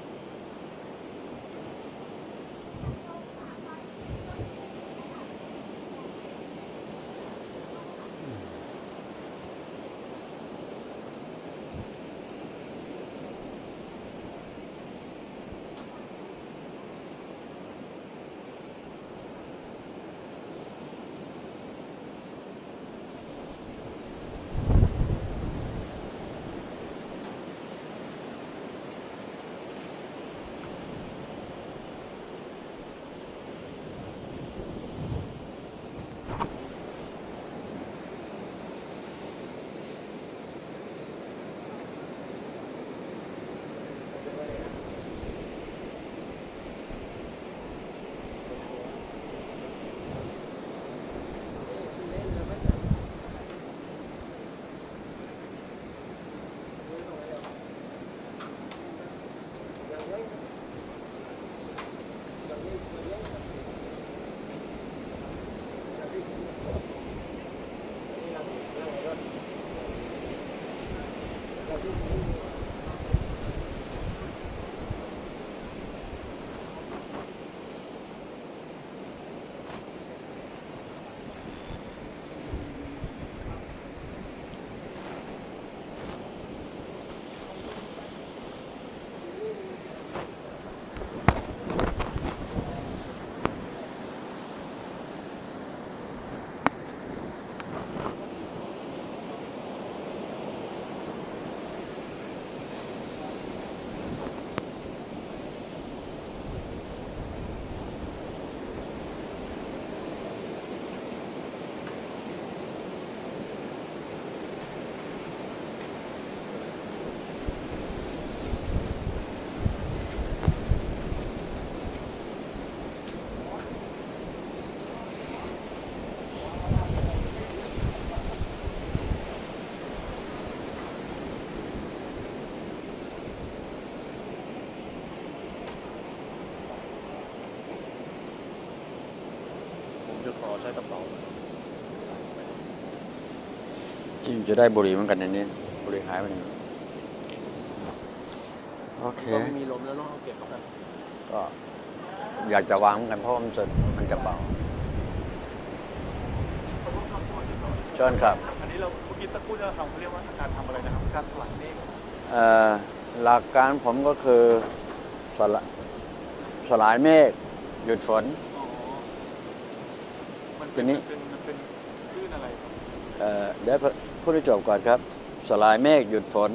จะขอใช้กระเป๋าจริงจะได้บุหรี่เหมือนกันในนี้บุหรี่หายไปหนึ่งโอเคก็ไม่มีลมแล้วเนาะเอาเก็บแล้วกันก็อยากจะวางเหมือนกันเพราะมันจะมันจะเบาเชิญครับอันนี้เราเมื่อกี้ตะกู้จะทำเขาเรียกว่าการทำอะไรนะครับการสลายเมฆเอ่อหลักการผมก็คือสละสลายเมฆหยุดฝนอ๋อมันทีนี้เป็นมันเป็นคลื่นอะไรครับเอ่อเดี๋ยวพูดให้จบก่อนครับ สลายเมฆหยุดฝน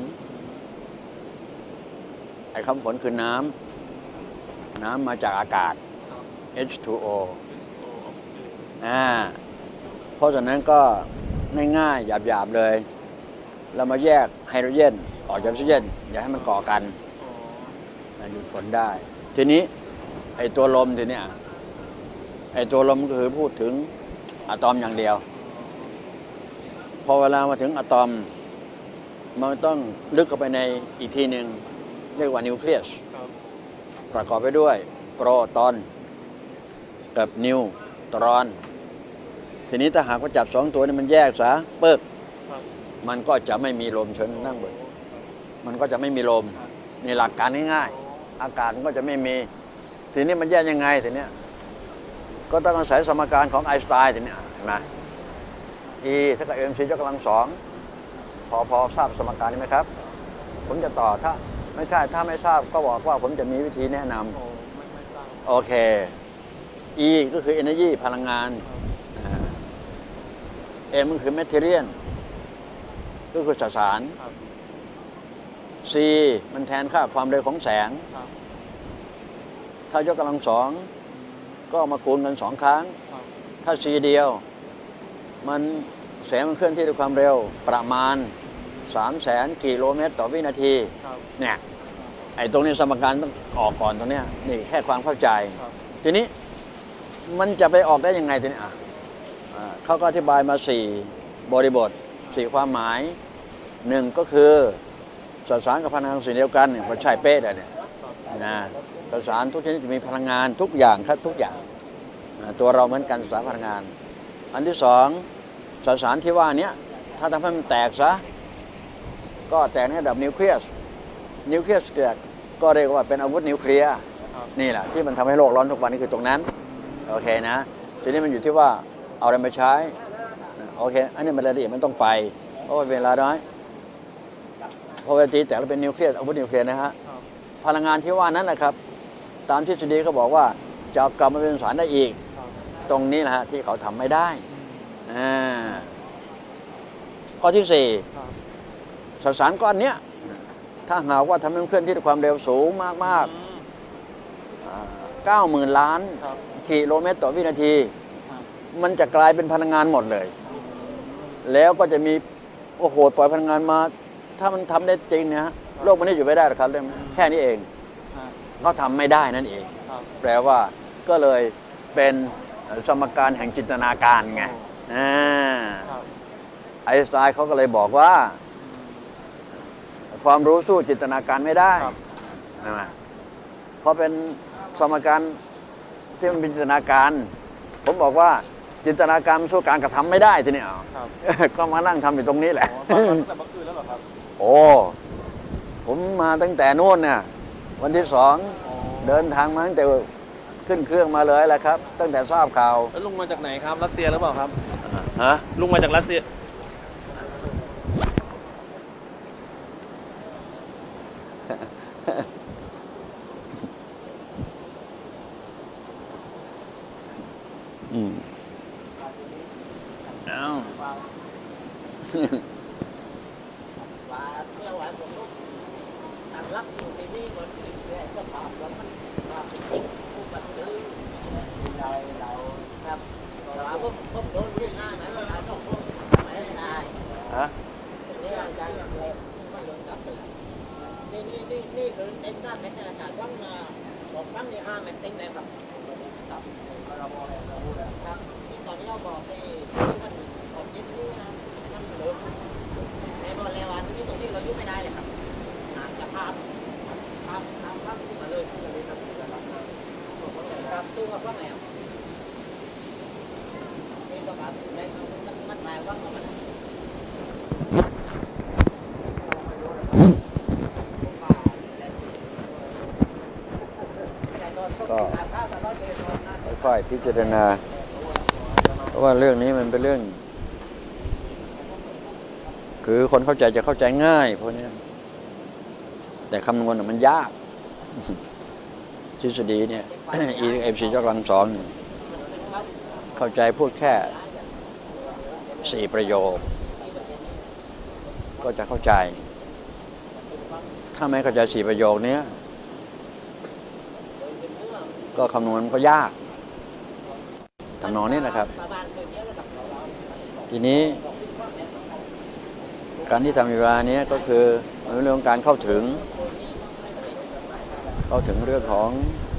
ไอ้คำฝนคือน้ำน้ำมาจากอากาศ เอช ทู โอ อ่าเพราะฉะนั้นก็ง่ายๆหยาบๆเลย เรามาแยกไฮโดรเจนออกจากออกซิเจนอย่าให้มันก่อกันหยุดฝนได้ ทีนี้ไอ้ตัวลมทีเนี้ยไอ้ตัวลมก็คือพูดถึงอะตอมอย่างเดียว พอเวลามาถึงอะตอมมันต้องลึกเข้าไปในอีกทีหนึ่งเรียกว่านิวเคลียสประกอบไปด้วยโปรตอนกับนิวตรอน ทีนี้ถ้าหากว่าจับสองตัวนี้มันแยกซะเปิกมันก็จะไม่มีลมชนนั่งบนมันก็จะไม่มีลมนี่หลักการง่ายๆอากาศมันก็จะไม่มีทีนี้มันแยกยังไงทีนี้ก็ต้องอาศัยสมการของไอน์สไตน์ทีนี้เห็นไหม E เท่ากับ เอ็ม ซี ยกกำลังสองพอพอทราบสมการนี้ไหมครับผมจะต่อถ้าไม่ใช่ถ้าไม่ทราบก็บอกว่าผมจะมีวิธีแนะนำโอเค E ก็คือ energy พลังงาน M ก็คือ material ก็คือสสาร C มันแทนค่าความเร็วของแสงถ้ายกกำลังสองก็มาคูณกันสองครั้งถ้า C เดียวมันแสงมันเคลื่อนที่ด้วยความเร็วประมาณสามแสนกิโลเมตรต่อวินาทีเนี่ยไอ้ตรงนี้สมการต้องออกก่อนตรงนี้นี่แค่ความเข้าใจทีนี้มันจะไปออกได้ยังไงทีนี้อ่ะเขาก็อธิบายมาสี่บริบทสี่ความหมายหนึ่งก็คือสสารกับพลังงานสิ่งเดียวกันเนี่ยพอใช่เป๊ะเลยเนี่ยนะสสารทุกชนิดจะมีพลังงานทุกอย่างครับทุกอย่างตัวเราเหมือนกันสสารพลังงานอันที่สองสสารที่ว่านี้ถ้าทำให้มันแตกซะก็แตกในระดับนิวเคลียสนิวเคลียสแตกก็เรียกว่าเป็นอาวุธนิวเคลียร์นี่แหละที่มันทำให้โลกร้อนทุกวันนี้คือตรงนั้นโอเคนะทีนี้มันอยู่ที่ว่าเอาอะไรมาใช้โอเคอันนี้มันรายละเอียดมันต้องไปเพราะว่าเวลาน้อยพอเวลาตีแตกแล้วเป็นนิวเคลียสอาวุธนิวเคลียร์นะฮะพลังงานที่ว่านั้นนะครับตามทฤษฎีเขาบอกว่าจะกลับมาเป็นสารได้อีกตรงนี้แหละฮะที่เขาทำไม่ได้ข้อที่สี่สสารก้อนนี้ถ้าหากว่าทำให้เคลื่อนที่ด้วยความเร็วสูงมากๆเก้าหมื่นล้านกิโลเมตรต่อวินาทีมันจะกลายเป็นพลังงานหมดเลยแล้วก็จะมีโอ้โหปล่อยพลังงานมาถ้ามันทำได้จริงเนี่ยโลกมันนี้อยู่ไม่ได้หรอกครับแค่นี้เองก็ทำไม่ได้นั่นเองแปลว่าก็เลยเป็นสมการแห่งจินตนาการไงไอน์สไตน์เขาก็เลยบอกว่าความรู้สู้จินตนาการไม่ได้นะเพราะเป็นสมการที่มันเป็นจินตนาการผมบอกว่าจินตนาการมันสู้การกระทำไม่ได้ทีนี้ก็มานั่งทำอยู่ตรงนี้แหละตั้งแต่เมื่อคืนแล้วเหรอครับโอ้ผมมาตั้งแต่นู่นเนี่ยวันที่สองเดินทางมาตั้งแต่ขึ้นเครื่องมาเลยแหละครับตั้งแต่ทราบข่าวแล้วลุงมาจากไหนครับรัสเซียหรือเปล่าครับฮะลุงมาจากรัสเซียอืมเอาว่าเที่ยวไว้ผมลูกทางรักอยู่ที่นี่มันติดเลยก็ถามแล้วมันมาติดผู้บันทึกเราเราครับแต่ว่าผมผมโดนวิ่งหน้านั้นเราต้องพวกไม่ได้ฮะนี่อาจารย์เลยมันโดนจับเลยนี่นี่นี่นี่คือเต็มด้านในขณะการว่างมาบอกตั้งในห้าเมตรเต็มเลยครับครับเราบอกเลยเราพูดแล้วครับนี่ตอนนี้เราบอกที่ที่มันของยึดนี่นะมันเหลือในบริเวณที่ตรงนี้เรายุ่งไม่ได้เลยครับน้ำจะพาพพาพาพาขึ้นมาเลยขึ้นมาเลยครับครับตู้ครับว่าไงอ่ะนี่ก็แบบในมันมันแปลว่ามันก็ค่อยๆพิจารณาเพราะว่าเรื่องนี้มันเป็นเรื่องคือคนเข้าใจจะเข้าใจง่ายพวกนี้แต่คำนวณมันยากทฤษฎีเนี่ย E เอ็ม ซี ยกกำลังสองเข้าใจพูดแค่สี่ประโยคก็จะเข้าใจถ้าไม่เข้าใจสี่ประโยคนี้ก็คำนวณมันก็ยากทำนองนี้นะครับทีนี้การที่ทำเวลานี้ก็คือเรื่องการเข้าถึงเข้าถึงเรื่องของ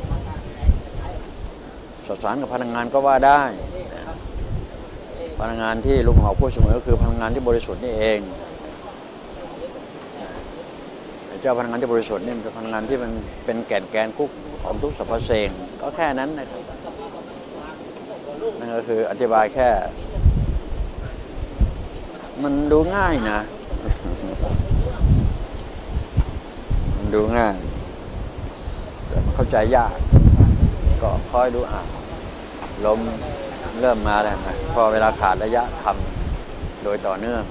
สสารกับพลังงานก็ว่าได้พลังงานที่ลุงหอพูดเสมอก็คือพลังงานที่บริสุทธิ์นี่เองเจ้าพลังงานที่บริสุทธิ์นี่มันเป็นพลังงานที่มันเป็นแก่นแกนคุกของทุกสรรพสิ่งก็แค่นั้นนะครับนั่นก็คืออธิบายแค่มันดูง่ายนะดูง่ายแต่มันเข้าใจยากก็คอยดูอ่ะลมเริ่มมาแล้วนะพอเวลาขาดระยะทำโดยต่อเนื่อง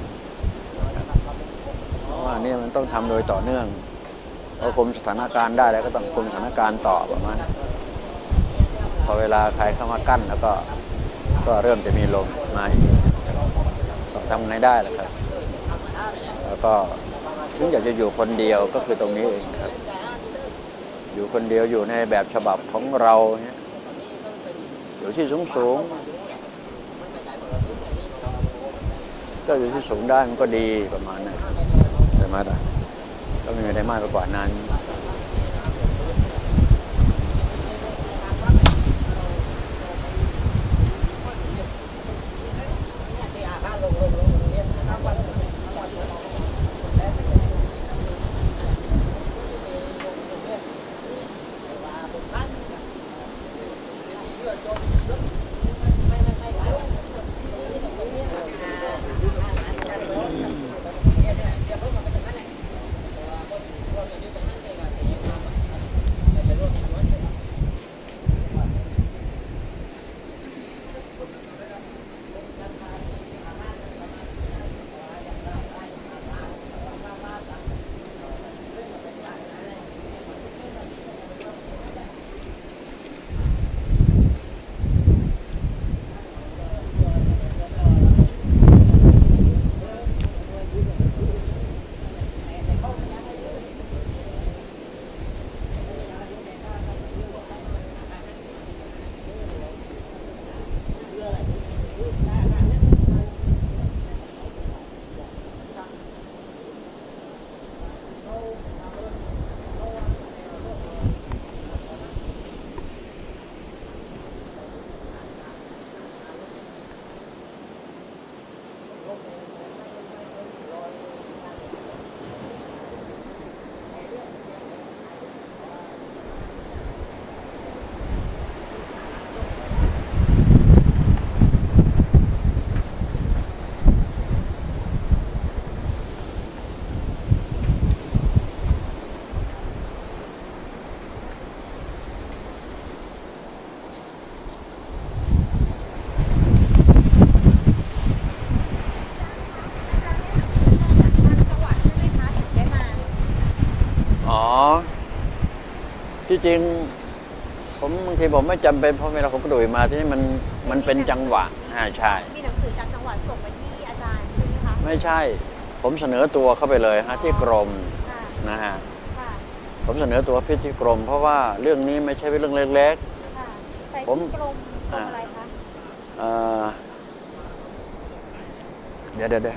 เพราะว่านี่มันต้องทำโดยต่อเนื่องพอคุมสถานการณ์ได้แล้วก็ต้องคุมสถานการณ์ต่อประมาณนั้นพอเวลาใครเข้ามากั้นแล้วก็ก็เริ่มจะมีลมมาอีกต้องทำไงได้ล่ะครับแล้วก็ถึงอยากจะอยู่คนเดียวก็คือตรงนี้เองครับอยู่คนเดียวอยู่ในแบบฉบับของเราเนี่ยอยู่ที่สูงสูงก็อยู่ที่สูงได้มันก็ดีประมาณนั้นแต่มาแต่ก็ไม่มีอะไรมากไปกว่านั้นที่จริงผมบางทีผมไม่จำเป็นเพราะเวลาผมกระโดดมาที่นี่มันมันเป็นจังหวะอ่าใช่มีหนังสือจากจังหวัดส่งไปที่อาจารย์ใช่ไหมคะไม่ใช่ผมเสนอตัวเข้าไปเลยฮะที่กรมนะฮะผมเสนอตัวพี่ที่กรมเพราะว่าเรื่องนี้ไม่ใช่เป็นเรื่องเล็กๆผมกรมกรมอะไรคะเอ่อเดี๋ยวเดี๋ยว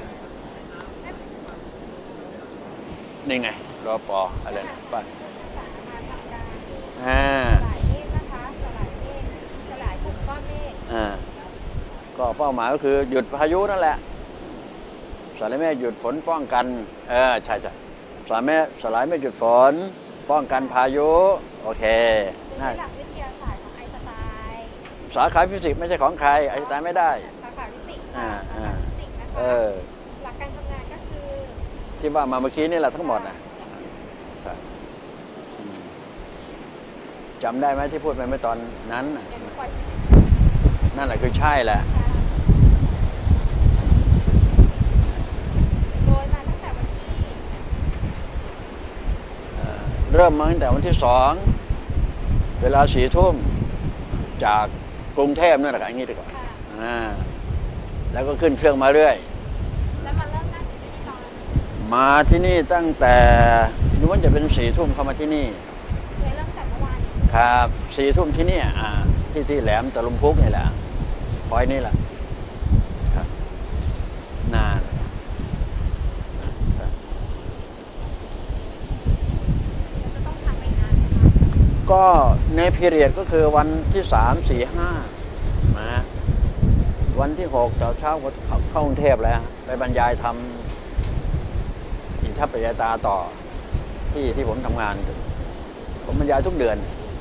นี่ไงรอปออะไรนะป้าอ่าสลายเมฆนะคะสลายเมฆสลายกลุ่มก้อนเมฆอ่าก็เป้าหมายก็คือหยุดพายุนั่นแหละสลายเมฆหยุดฝนป้องกันเออใช่ใช่สลายเมฆสลายเมฆหยุดฝนป้องกันพายุโอเคน่าหลักวิทยาศาสตร์ของไอน์สไตน์สาขาฟิสิกส์ไม่ใช่ของใครไอน์สไตน์ไม่ได้สาขาฟิสิกส์อ่าอ่าฟิสิกส์นะคะเออหลักการทำงานก็คือที่ว่ามาเมื่อกี้นี่แหละทั้งหมดนะจำได้ไหมที่พูดไปเมื่อตอนนั้นนั่นแหละคือใช่แหละโดยมาตั้งแต่วันที่เริ่มมาตั้งแต่วันที่สองเวลาสี่ทุ่มจากกรุงเทพนั่นแหละอย่างนี้ดีกว่าอ่าแล้วก็ขึ้นเครื่องมาเรื่อยแล้วมาเริ่มนั่งที่นี่ตอนมาที่นี่ตั้งแต่นู้นจะเป็นสี่ทุ่มเข้ามาที่นี่ครับสี่ทุ่มที่นี่อ่าที่ที่แหลมตะลุมพุกนี่แหละปอยนี่แหละครับนานจะต้องทำไปนานไหมคะก็ในพีเรียดก็คือวันที่สามสี่ห้านะวันที่หกเช้าเช้าก็เข้ากรุงเทพแล้วไปบรรยายทำอิทธิปริยตาต่อที่ที่ผมทำงานผมบรรยายทุกเดือน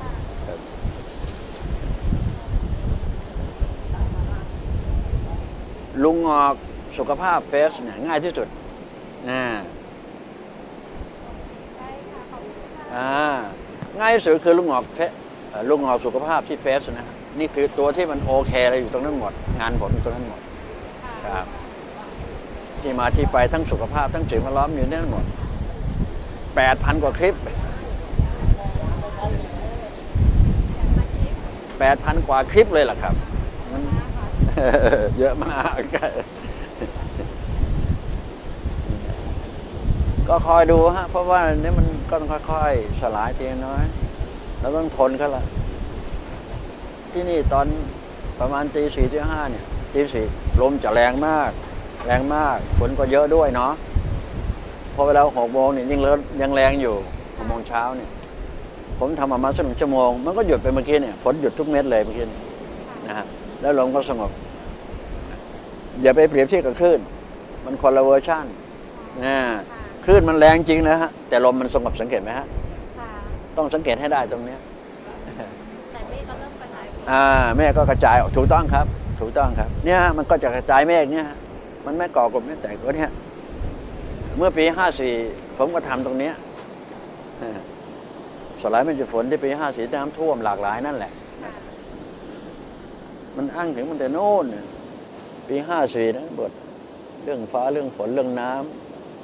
ลุงงอกสุขภาพเฟสเนี่ยง่ายที่สุดนะได้ค่ะขอบคุณค่ะอ่าง่ายที่สุดคือลูกหงอกเฟสเอ่อลูกหงอกสุขภาพที่เฟสนะฮะนี่คือตัวที่มันโอเคเลยอยู่ตรงนั้นหมด งานผมอยู่ตรงนั้นหมดครับที่มาที่ไปทั้งสุขภาพทั้งสิ่งแวดล้อมอยู่นั่นหมดแปดพันกว่าคลิปแปดพันกว่าคลิปเลยล่ะครับมัน เยอะมาก ก็คอยดูฮะเพราะว่านี่มันก็ต้องค่อยๆสลายทีน้อยเราต้องทนเขาละที่นี่ตอนประมาณตีสี่ตีห้าเนี่ยตีสี่ลมจะแรงมากแรงมากฝนก็เยอะด้วยเนาะพอเวลาหกโมงเนี่ยยังเลิยังแรงอยู่หกโมงเช้าเนี่ยผมทำประมาณสักหนึ่งชั่วโมงมันก็หยุดไปเมื่อกี้เนี่ยฝนหยุดทุกเม็ดเลยเมื่อกี้นะฮะแล้วลมก็สงบอย่าไปเปรียบเทียบกับคลื่นมันคนละเวอร์ชันนะคลื่นมันแรงจริงนะฮะแต่ลมมันสงบสังเกตไหมฮะต้องสังเกตให้ได้ตรงนี้แต่เมฆก็เริ่มกระจายอ่าเมฆก็กระจายออกถูกต้องครับถูกต้องครับเนี่ยมันก็จะกระจายเมฆเนี่ยมันไม่ก่อกลุ่มไม่แตกก็เนี่ยเมื่อปีห้าสี่ผมก็ทำตรงนี้สลายเป็นจุดฝนที่ปีห้าสี่น้ำท่วมหลากหลายนั่นแหละมันอ้างถึงมันแต่โน่นปีห้าสี่นะบทเรื่องฟ้าเรื่องฝนเรื่องน้ำ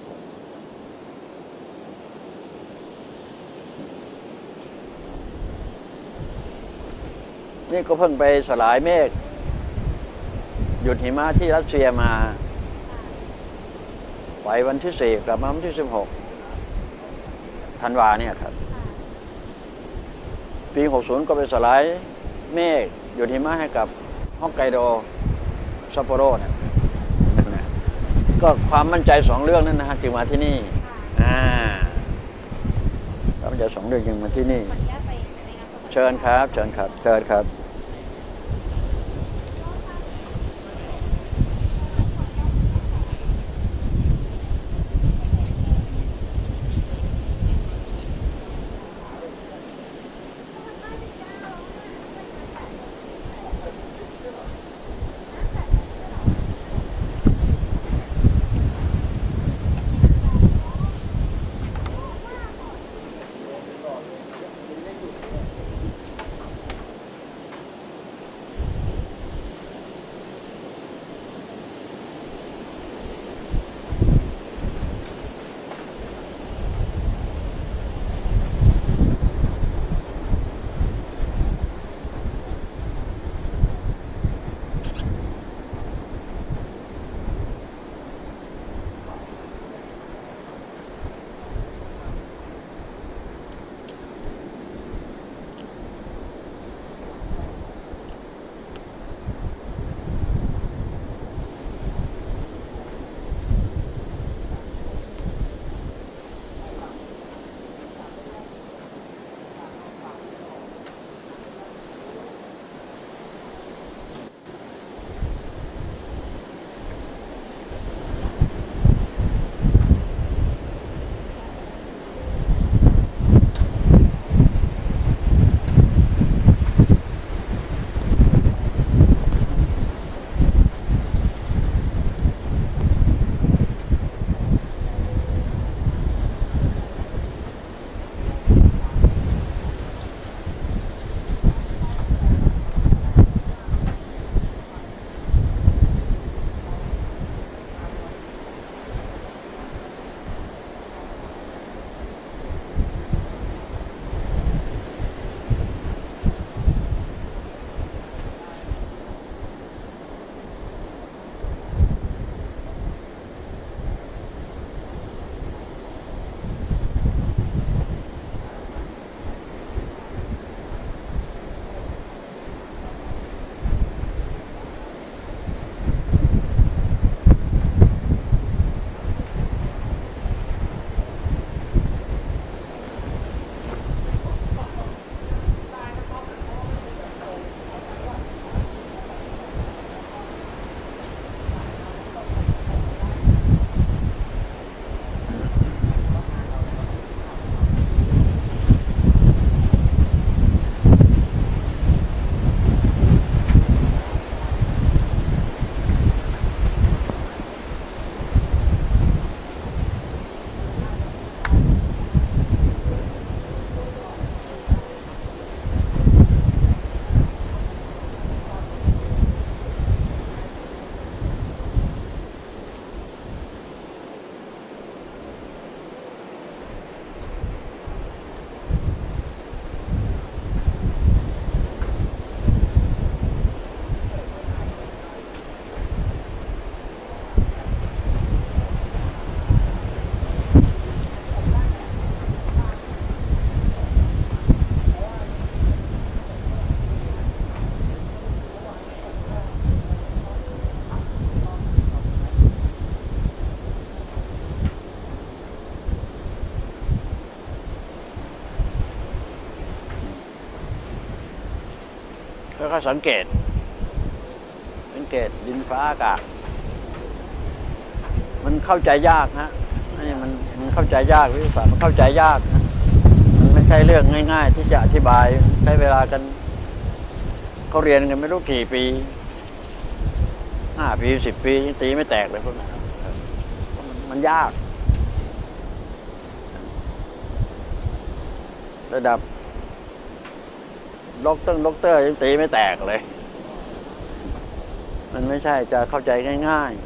นี่ก็เพิ่งไปสลายเมฆหยุดหิมะที่รัสเซียมาไปวันที่สี่กลับมาวันที่สิบหกธันวาเนี่ยครับปีหกสิบก็ไปสลายเมฆหยุดหิมะให้กับฮอกไกโดซัปโปโรเนี่ยก็ความมั่นใจสองเรื่องนั้นนะฮะจึงมาที่นี่อ่าความมั่นใจสองเรื่องจึงมาที่นี่เชิญครับเชิญครับเชิญครับแล้วก็สังเกต สังเกตดินฟ้าอากาศมันเข้าใจยากฮะนี่มันมันเข้าใจยากวิทยาศาสตร์มันเข้าใจยากนะมันไม่ใช่เรื่องง่ายๆที่จะอธิบายใช้เวลากันเขาเรียนกันไม่รู้กี่ปีห้าปีสิบปียังตีไม่แตกเลยพวกนั้นมันยากระดับด็อกเตอร์ด็อกเตอร์ยังตีไม่แตกเลยมันไม่ใช่จะเข้าใจง่าย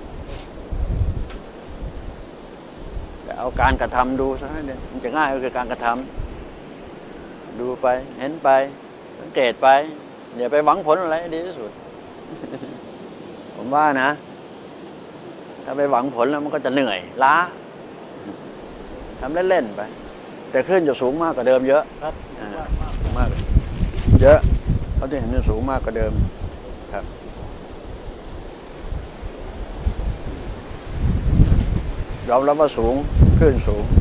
ๆแต่เอาการกระทำดูซะเนี่ยมันจะง่ายก็คือการกระทำดูไปเห็นไปสังเกตไปอย่าไปหวังผลอะไรดีที่สุด ผมว่านะถ้าไปหวังผลแล้วมันก็จะเหนื่อยล้าทำเล่นๆไปแต่คลื่นจะสูงมากกว่าเดิมเยอะครับมากเยอะเขาจะเห็นจะสูงมากกว่าเดิมครับยอมรับว่าสูงคลื่นสูง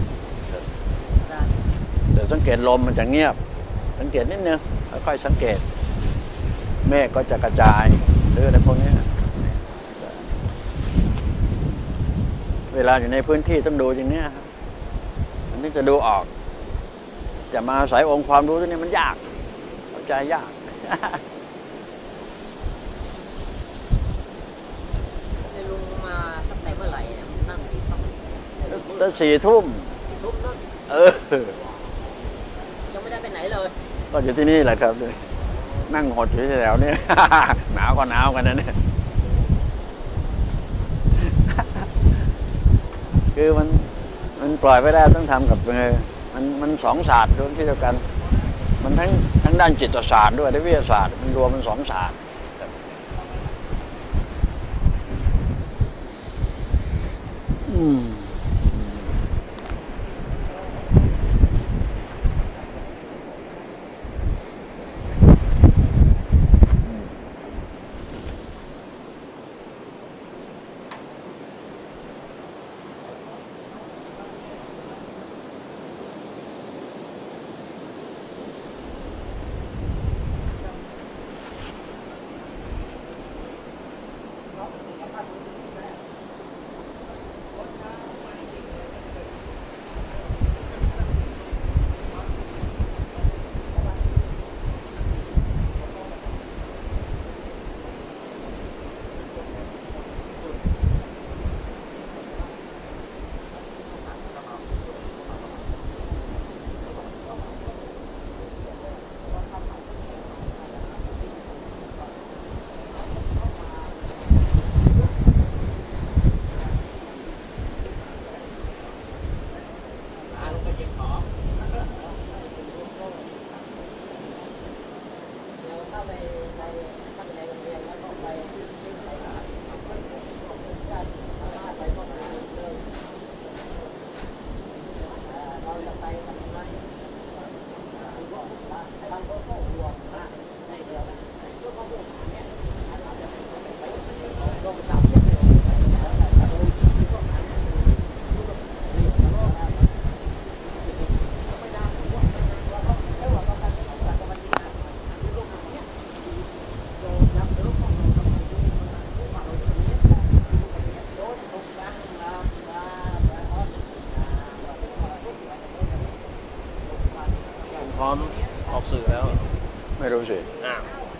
แต่สังเกตลมมันจะเงียบสังเกตนิดนึงค่อยๆสังเกตเมฆก็จะกระจายหรืออะไรพวกนี้เวลาอยู่ในพื้นที่ต้องดูอย่างนี้ครับอันนี้จะดูออกจะมาอาศัยองค์ความรู้ตัวนี้มันยากเข้าใจยากได้ลุงมาตั้งแต่เมื่อไหร่เนี่ยนั่งที่ต้องตั้งสี่ทุ่มที่ทุบนั่นเออยังไม่ได้ไปไหนเลยก็อยู่ที่นี่แหละครับนั่งหดอยู่ที่แถวนี้ หนาวก็หนาวกันนะเนี่ย คือมันมันปล่อยไม่ได้ต้องทำกับเออมันมันสองศาสตร์ด้วยที่เดียวกันมันทั้งทั้งด้านจิตศาสตร์ด้วยและวิทยาศาสตร์มันรวมเป็นสองศาสตร์อืมพร้อมออกสื่อแล้วไม่รู้สิอ้าว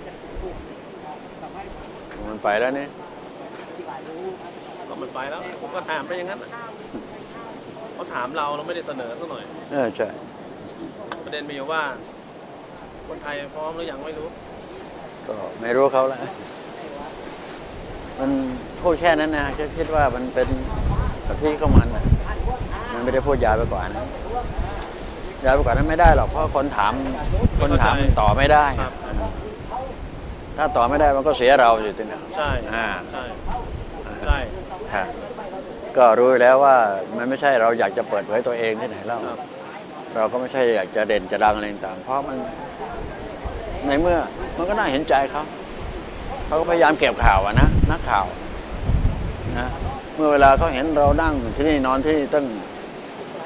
มันไปแล้วนี่ก็มันไปแล้วผมก็ถามไปอย่างนั้นน่ะเขาถามเราเราไม่ได้เสนอสักหน่อยเออใช่ประเด็นมีอยู่ว่าคนไทยพร้อมหรือยังไม่รู้ก็ไม่รู้เขาแล้วมันพูดแค่นั้นนะแค่คิดว่ามันเป็นกะทิข้าวมันนะมันไม่ได้พูดยาวไปกว่านะยาวไปกว่านั้นไม่ได้หรอกเพราะคนถามคนถามต่อไม่ได้ครับถ้าต่อไม่ได้มันก็เสียเราอยู่ทีนี้ใช่อ่าใช่ใช่ฮะก็รู้แล้วว่ามันไม่ใช่เราอยากจะเปิดเผยตัวเองที่ไหนเล่าครับเราก็ไม่ใช่อยากจะเด่นจะดังอะไรต่างๆเพราะมันในเมื่อมันก็น่าเห็นใจเขาเขาก็พยายามเก็บข่าวอะนะนักข่าวนะเมื่อเวลาเขาเห็นเรานั่งที่นี่นอนที่นี่ตั้ง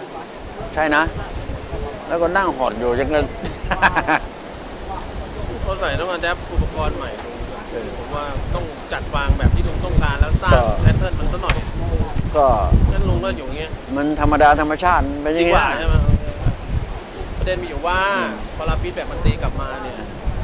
ใช่นะ แล้วก็นั่งหดอยู่ยังไงเขาใส่ต้องอัดแอปอุปกรณ์ใหม่ผมว่าต้องจัดวางแบบที่ลุงต้องการแล้วสร้างแพทเทิร์นมันซะหน่อยก็งั้นลุงก็อยู่อย่างเงี้ยมันธรรมดาธรรมชาติเป็นอดีย่างกเงี้ว่าย ใช่ไหมประเด็นมีอยู่ว่าพอเราฟีดแบ็กมันตีกลับมาเนี่ย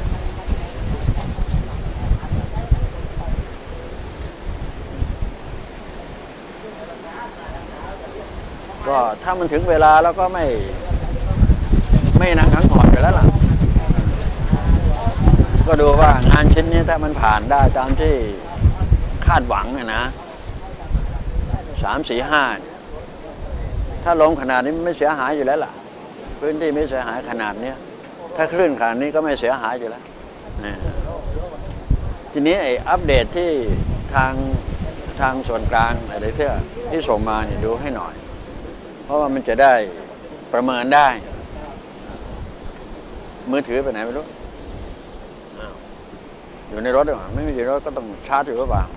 ก็ถ้ามันถึงเวลาแล้วก็ไม่ ไม่นั่งขังหอดไปแล้วล่ะ ก็ดูว่างานชิ้นนี้ถ้ามันผ่านได้ตามที่คาดหวังนะนะสามสี่ห้าถ้าลงขนาดนี้ไม่เสียหายอยู่แล้วล่ะ พื้นที่ไม่เสียหายขนาดนี้ถ้าคลื่นขนาดนี้ก็ไม่เสียหายอยู่แล้วนะทีนี้ไอ้อัปเดตที่ทางทางส่วนกลางอะไรที่ที่ส่งมาเนี่ยดูให้หน่อย เพราะว่ามันจะได้ประเมินได้ มือถือไปไหนไม่รู้อยู่ในรถหรือเปล่าไม่มีอยู่ในรถก็ต้องชาร์จอยู่หรือเปล่า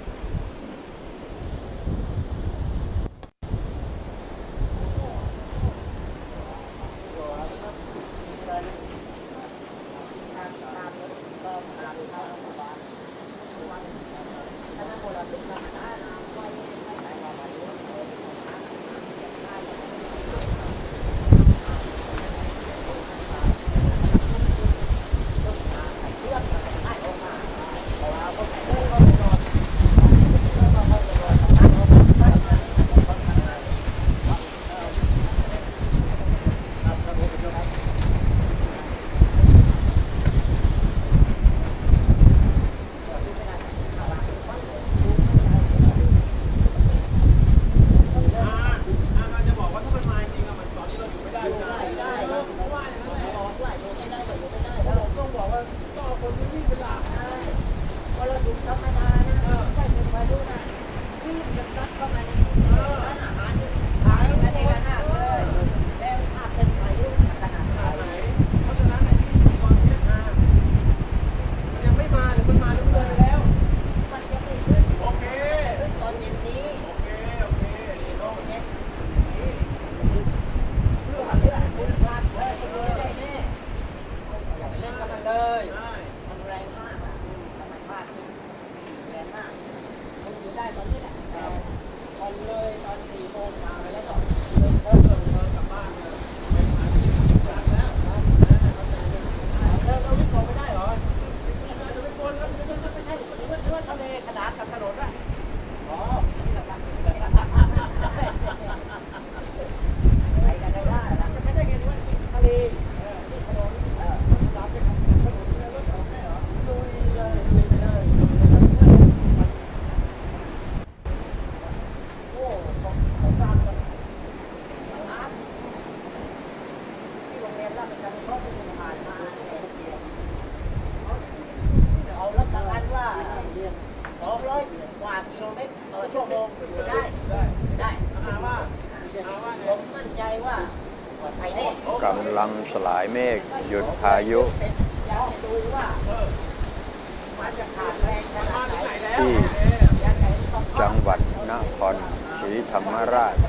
กำลังสลายเมฆหยุดพายุที่จังหวัดนครศรีธรรมราช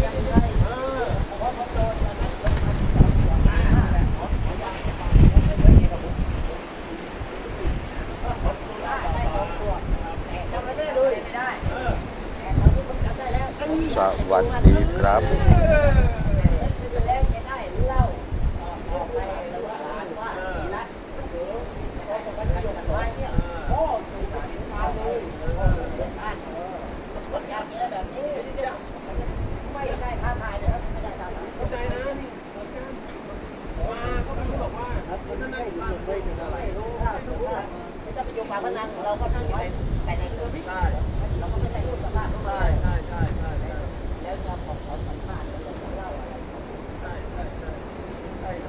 สวัสดีครับเราก็นั่งอยู่ในแต่ในตึกใช่เราก็ไม่ได้พูดสัมภาษณ์ใช่ใช่ใช่ใช่แล้วจะขอขอสัมภาษณ์แล้วจะเล่าอะไรใช่ใช่ใช่ใช่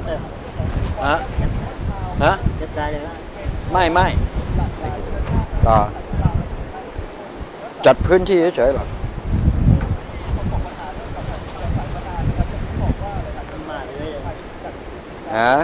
เออฮะฮะเก็บได้เลยนะไม่ไม่ก็จัดพื้นที่เฉยๆหรอกมาเลยฮะ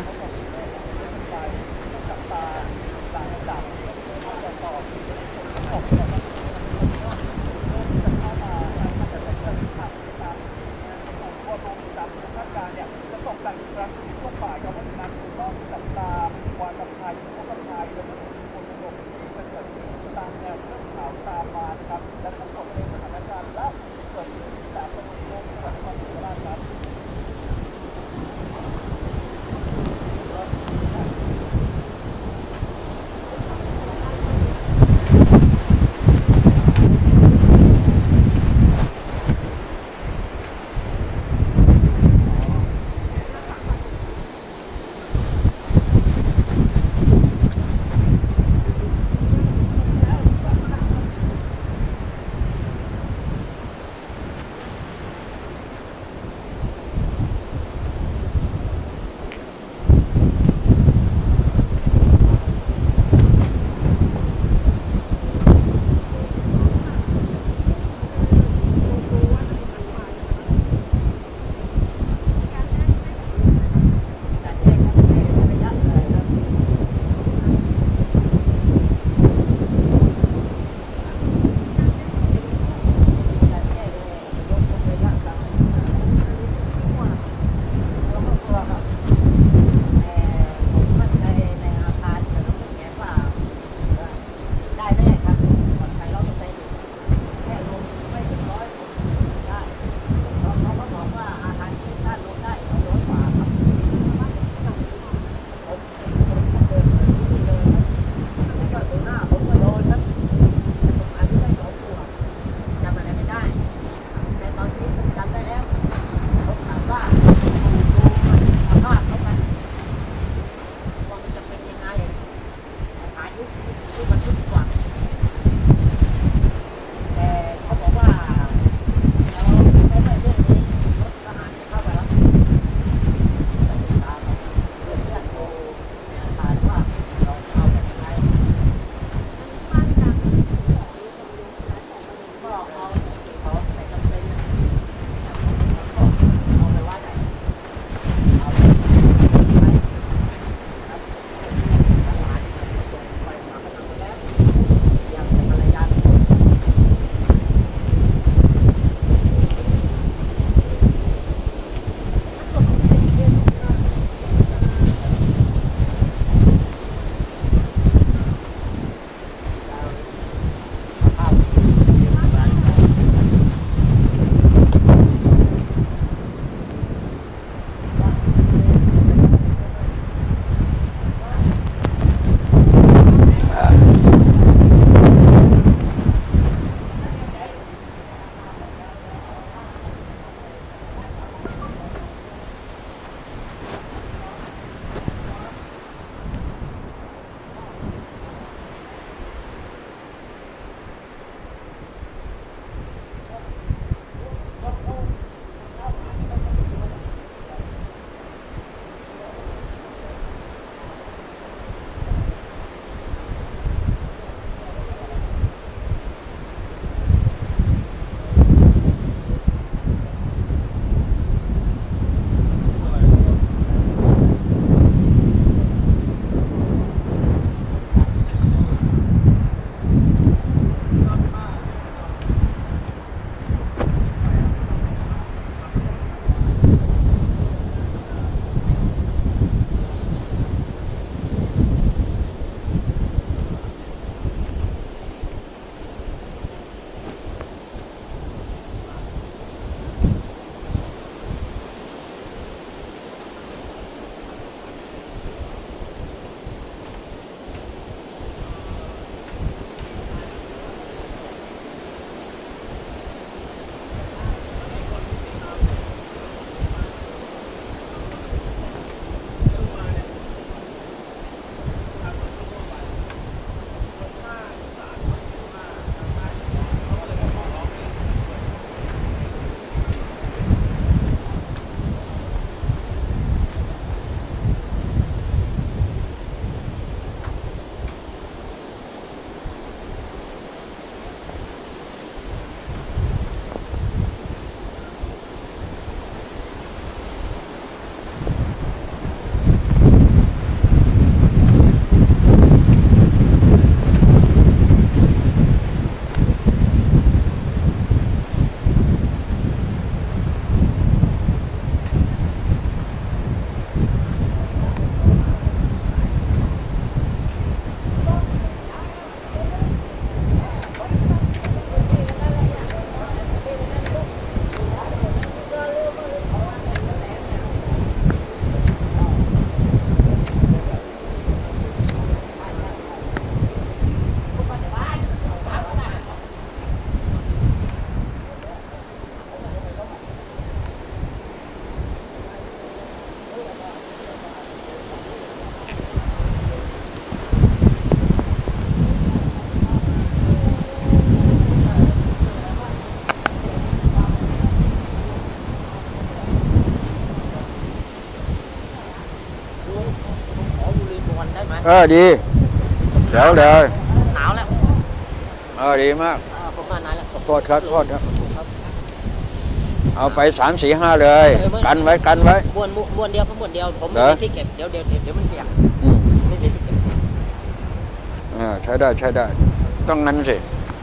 ออดีเดี๋ยวเลยหนาวแล้วเออดีมากเออผมมานานแล้วโทษครับโทษครับเอาไปสามสี่ห้าเลย กันไว้กันไว้ม้วนม้วนเดียวก็ม้วนเดียวผมไม่เหรอมีที่เก็บเดี๋ยวเดี๋ยวเดี๋ยวมันเปียกอืมไม่มีที่เก็บอ่าใช้ได้ใช้ได้ ต้องงั้นสิ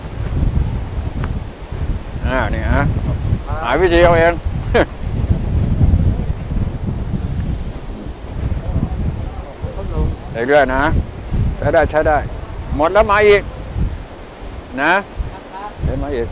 อ่านี่ฮะหาวิธีเอาเอง เรื่อยๆนะใช้ได้ใช้ได้ หมดแล้วมาอีก นะเดี๋ยวมาอีก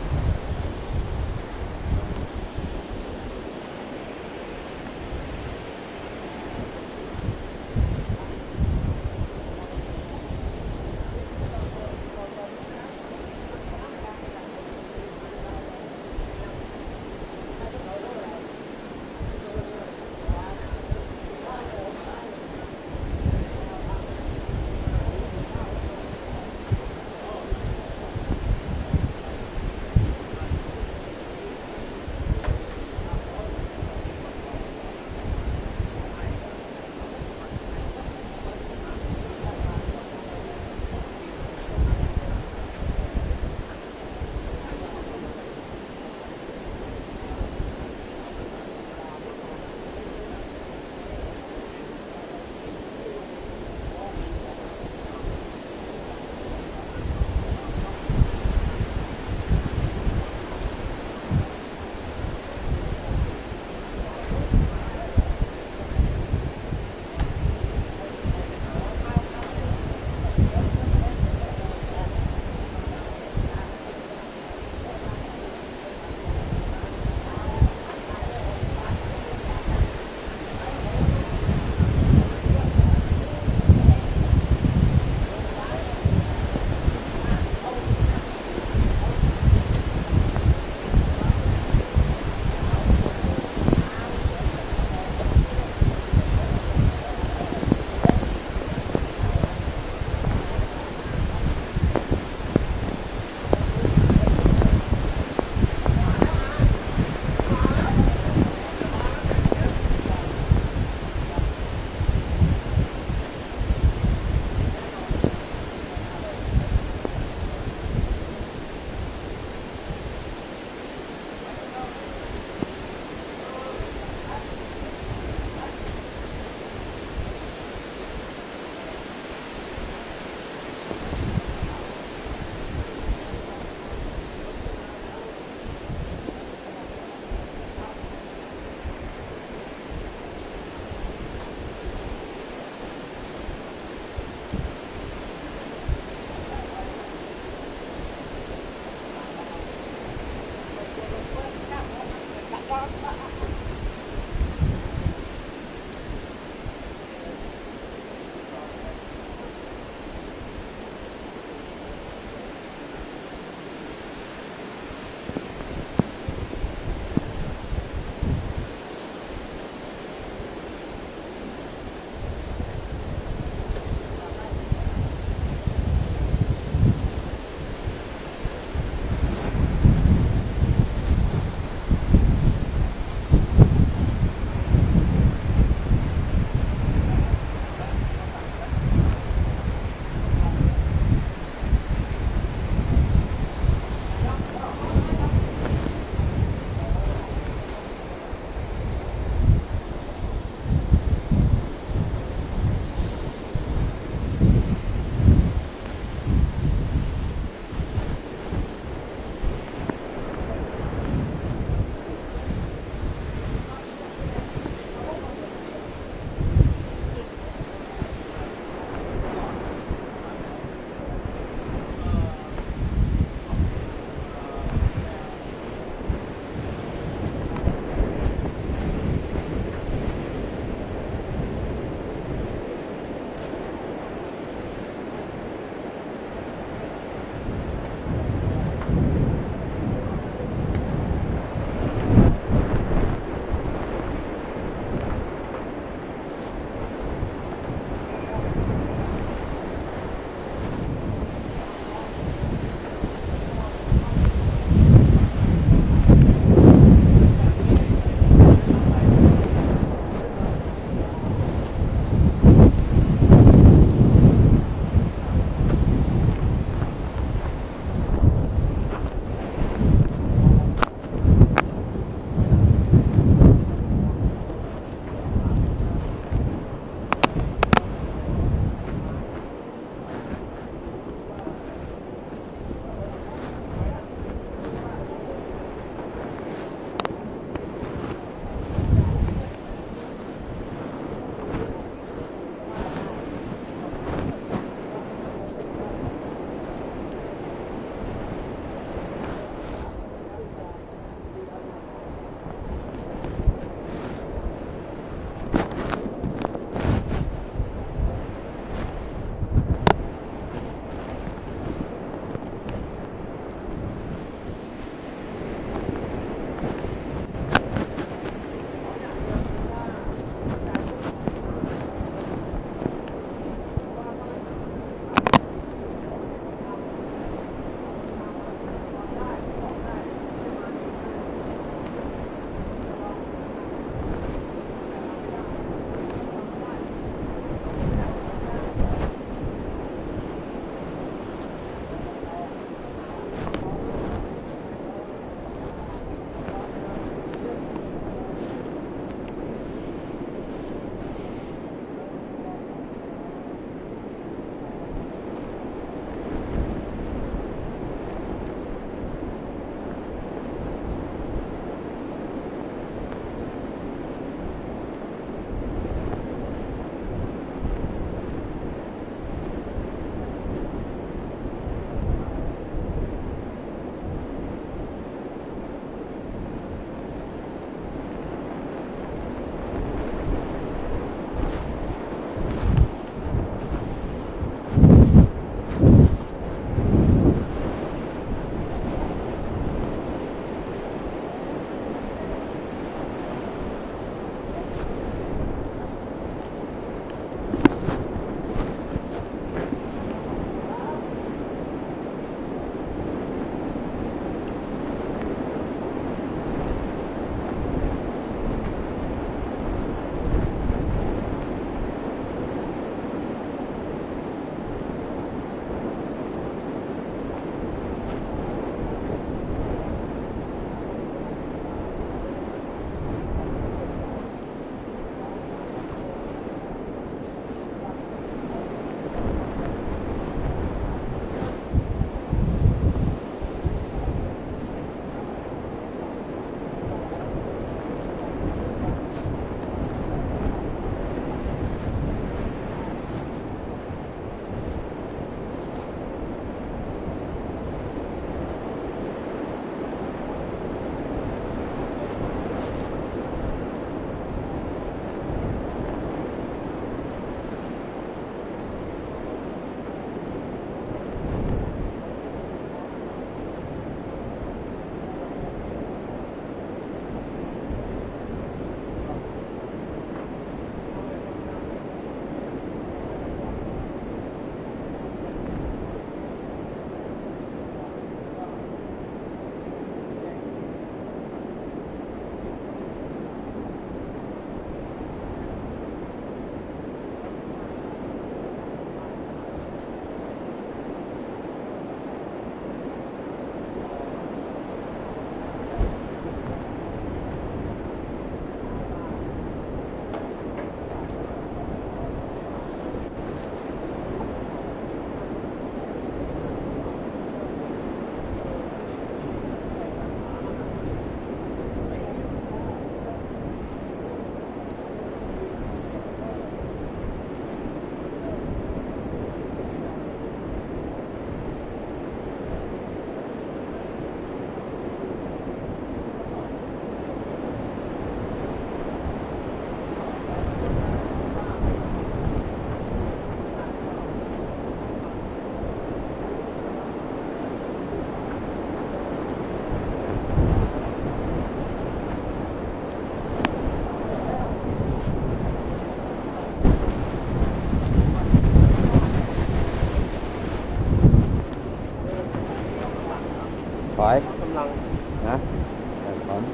ำลังนะถอน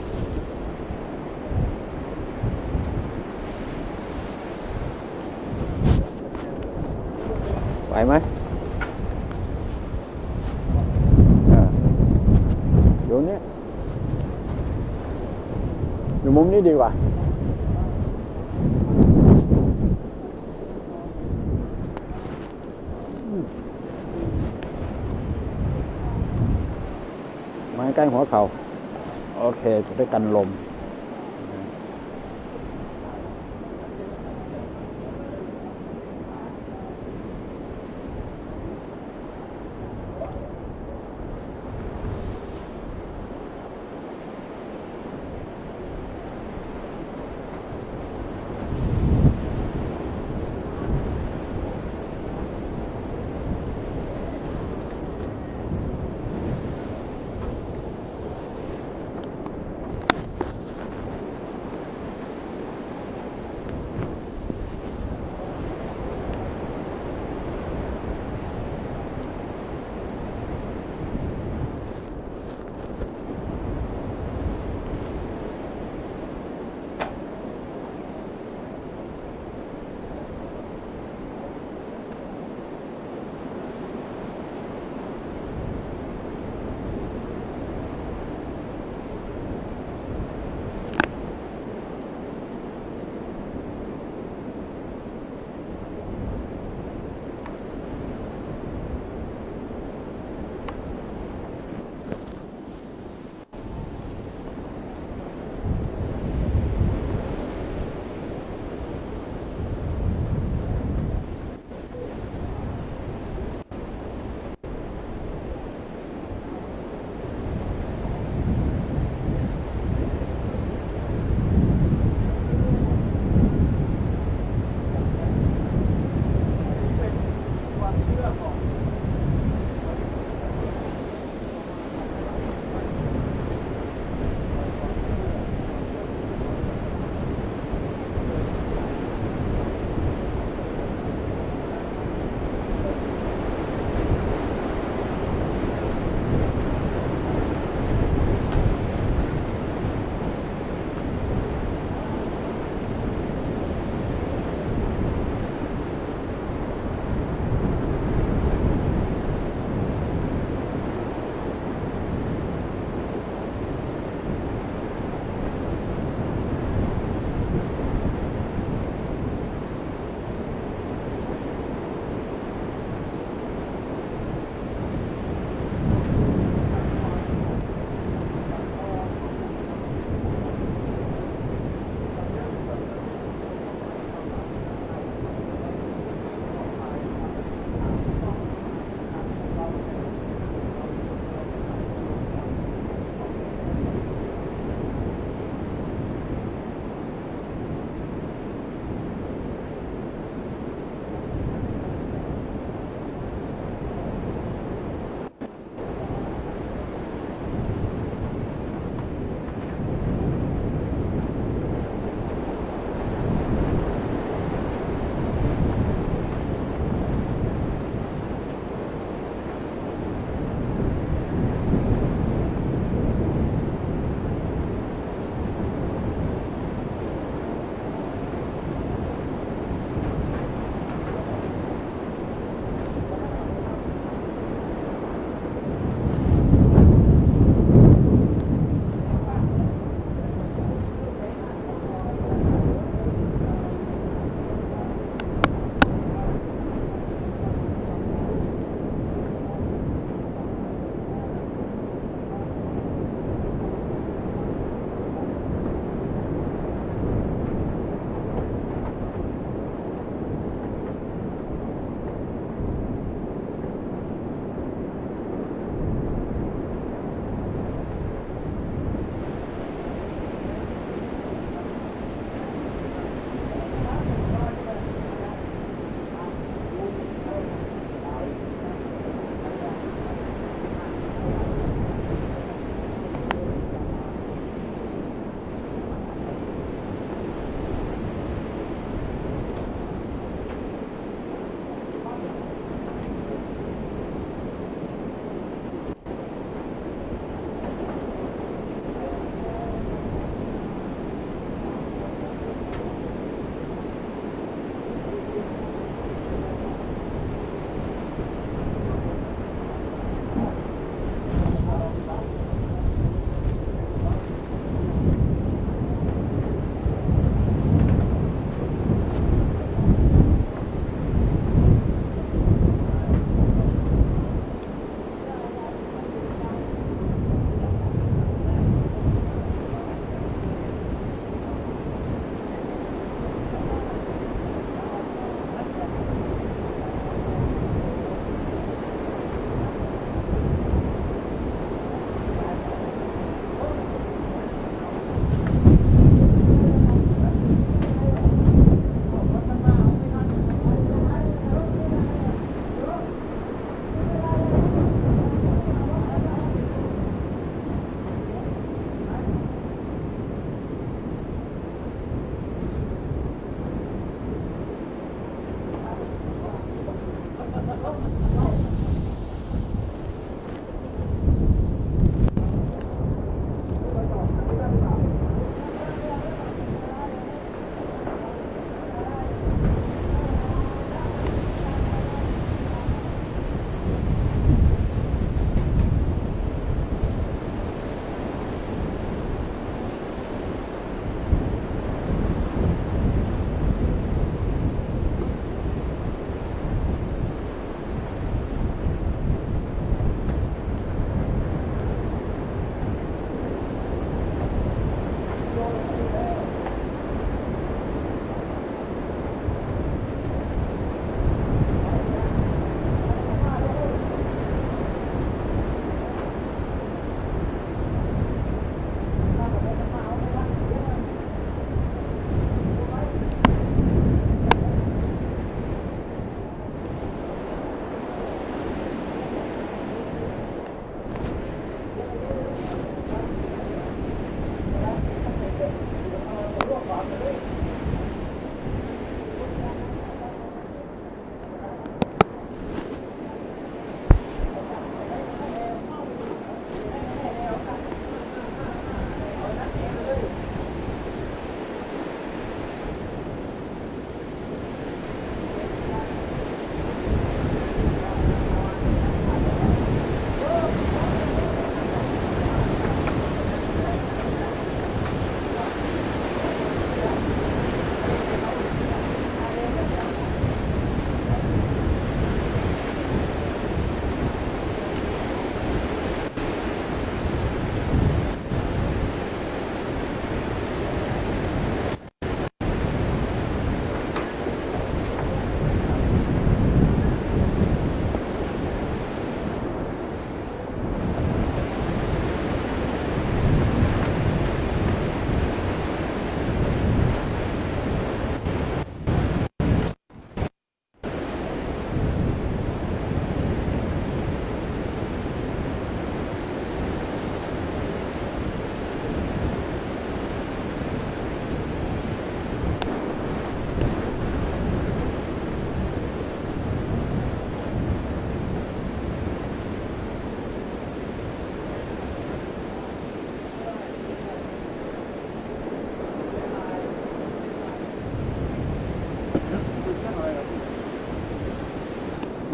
ไหวไหมอ่าอยู่นี้อยู่มุมนี้ดีกว่าไม้ใกล้หัวเข่าโอเคจะได้กันลม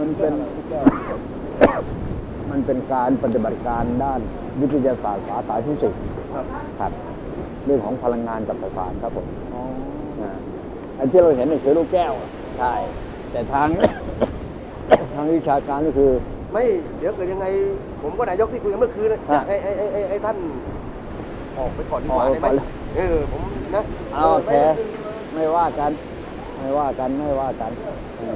มันเป็นมันเป็นการปฏิบัติการด้านวิทยาศาสตร์สาขาที่สิบครับครับเรื่องของพลังงานกับไฟฟ้าครับผมอันที่เราเห็นนี่คือลูกแก้วใช่แต่ทาง ทางวิชาการก็คือไม่เดี๋ยวเกิดยังไง ผมก็นายกที่คุยกันเมื่อคืนนะอยากให้ไอ้ไอ้ไอ้ไอ้ท่านออกไปก่อนดีกว่าได้ไหมเออผมนะเอาโอเคไม่ว่ากัน ไม่ว่ากันไม่ว่ากันเออ